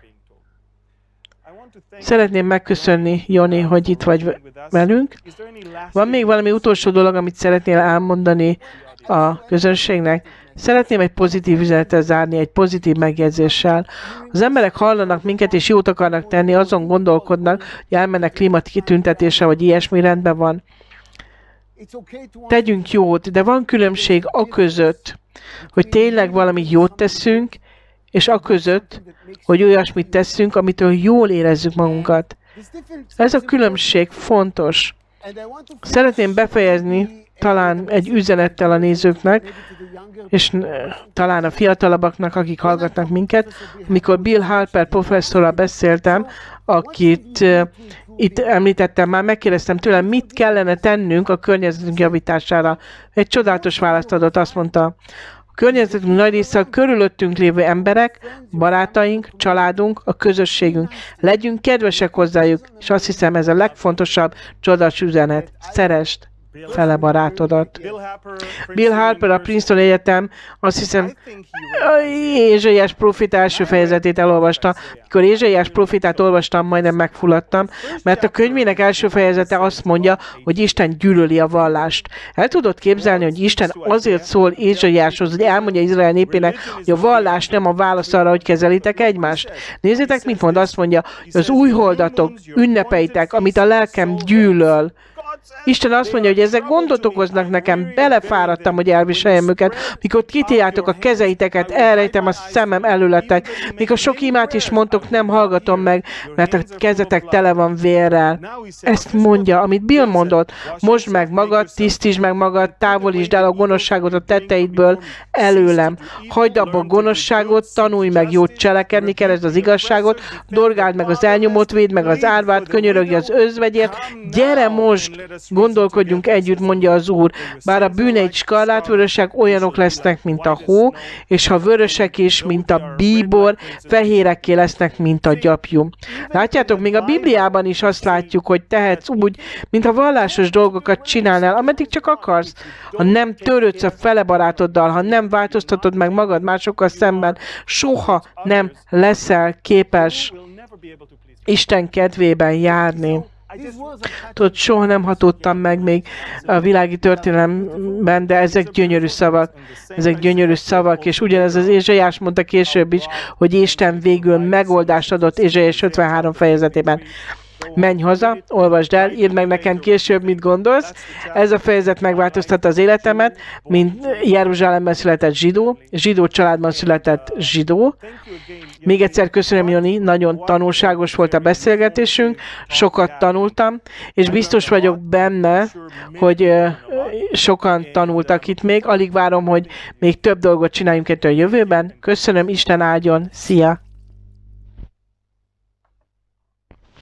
Szeretném megköszönni, Joni, hogy itt vagy velünk. Van még valami utolsó dolog, amit szeretnél elmondani a közönségnek? Szeretném egy pozitív üzenetet zárni, egy pozitív megjegyzéssel. Az emberek hallanak minket, és jót akarnak tenni, azon gondolkodnak, hogy elmennek klímatkitüntetésre, vagy ilyesmi, rendben van. Tegyünk jót, de van különbség aközött, hogy tényleg valami jót teszünk, és aközött, hogy olyasmit teszünk, amitől jól érezzük magunkat. Ez a különbség fontos. Szeretném befejezni talán egy üzenettel a nézőknek, és talán a fiatalabbaknak, akik hallgatnak minket. Amikor Bill Harper professzorral beszéltem, akit itt említettem már, megkérdeztem tőle, mit kellene tennünk a környezetünk javítására. Egy csodálatos választ adott, azt mondta, környezetünk nagy része a körülöttünk lévő emberek, barátaink, családunk, a közösségünk. Legyünk kedvesek hozzájuk, és azt hiszem ez a legfontosabb csodas üzenet. Szeresd fele barátodat. Bill Harper, a Princeton Egyetem, azt hiszem, Ézsaiás próféta első fejezetét elolvasta. Mikor Ézsaiás prófétát olvastam, majdnem megfulladtam, mert a könyvének első fejezete azt mondja, hogy Isten gyűlöli a vallást. El tudod képzelni, hogy Isten azért szól Ézsaiáshoz, hogy elmondja Izrael népének, hogy a vallás nem a válasz arra, hogy kezelitek egymást? Nézzétek, mit mond, azt mondja, hogy az újholdatok, ünnepeitek, amit a lelkem gyűlöl. Isten azt mondja, hogy ezek gondot okoznak nekem, belefáradtam, hogy elviseljem őket, mikor kitéljátok a kezeiteket, elrejtem a szemem előletek, mikor sok imát is mondtok, nem hallgatom meg, mert a kezetek tele van vérrel. Ezt mondja, amit Bill mondott, mosd meg magad, tisztítsd meg magad, távolítsd el a gonoszságot a tetteidből előlem. Hagyd abba a gonoszságot, tanulj meg jót cselekedni, keresd az igazságot, dorgáld meg az elnyomót, védd meg az árvát, könyörögj az özvegyért, gyere most! Gondolkodjunk együtt, mondja az Úr, bár a bűneid skarlátvörösek, olyanok lesznek, mint a hó, és ha vörösek is, mint a bíbor, fehérekké lesznek, mint a gyapjú. Látjátok, még a Bibliában is azt látjuk, hogy tehetsz úgy, mintha vallásos dolgokat csinálnál, ameddig csak akarsz. Ha nem törődsz a fele barátoddal, ha nem változtatod meg magad másokkal szemben, soha nem leszel képes Isten kedvében járni. Tudod, soha nem hatódtam meg még a világi történelemben, de ezek gyönyörű szavak. Ezek gyönyörű szavak, és ugyanez az Ézsaiás mondta később is, hogy Isten végül megoldást adott Ézsaiás 53 fejezetében. Menj haza, olvasd el, írd meg nekem később, mit gondolsz. Ez a fejezet megváltoztatta az életemet, mint Jeruzsálemben született zsidó, zsidó családban született zsidó. Még egyszer köszönöm, Joni, nagyon tanulságos volt a beszélgetésünk, sokat tanultam, és biztos vagyok benne, hogy sokan tanultak itt még. Alig várom, hogy még több dolgot csináljunk ettől a jövőben. Köszönöm, Isten áldjon, szia!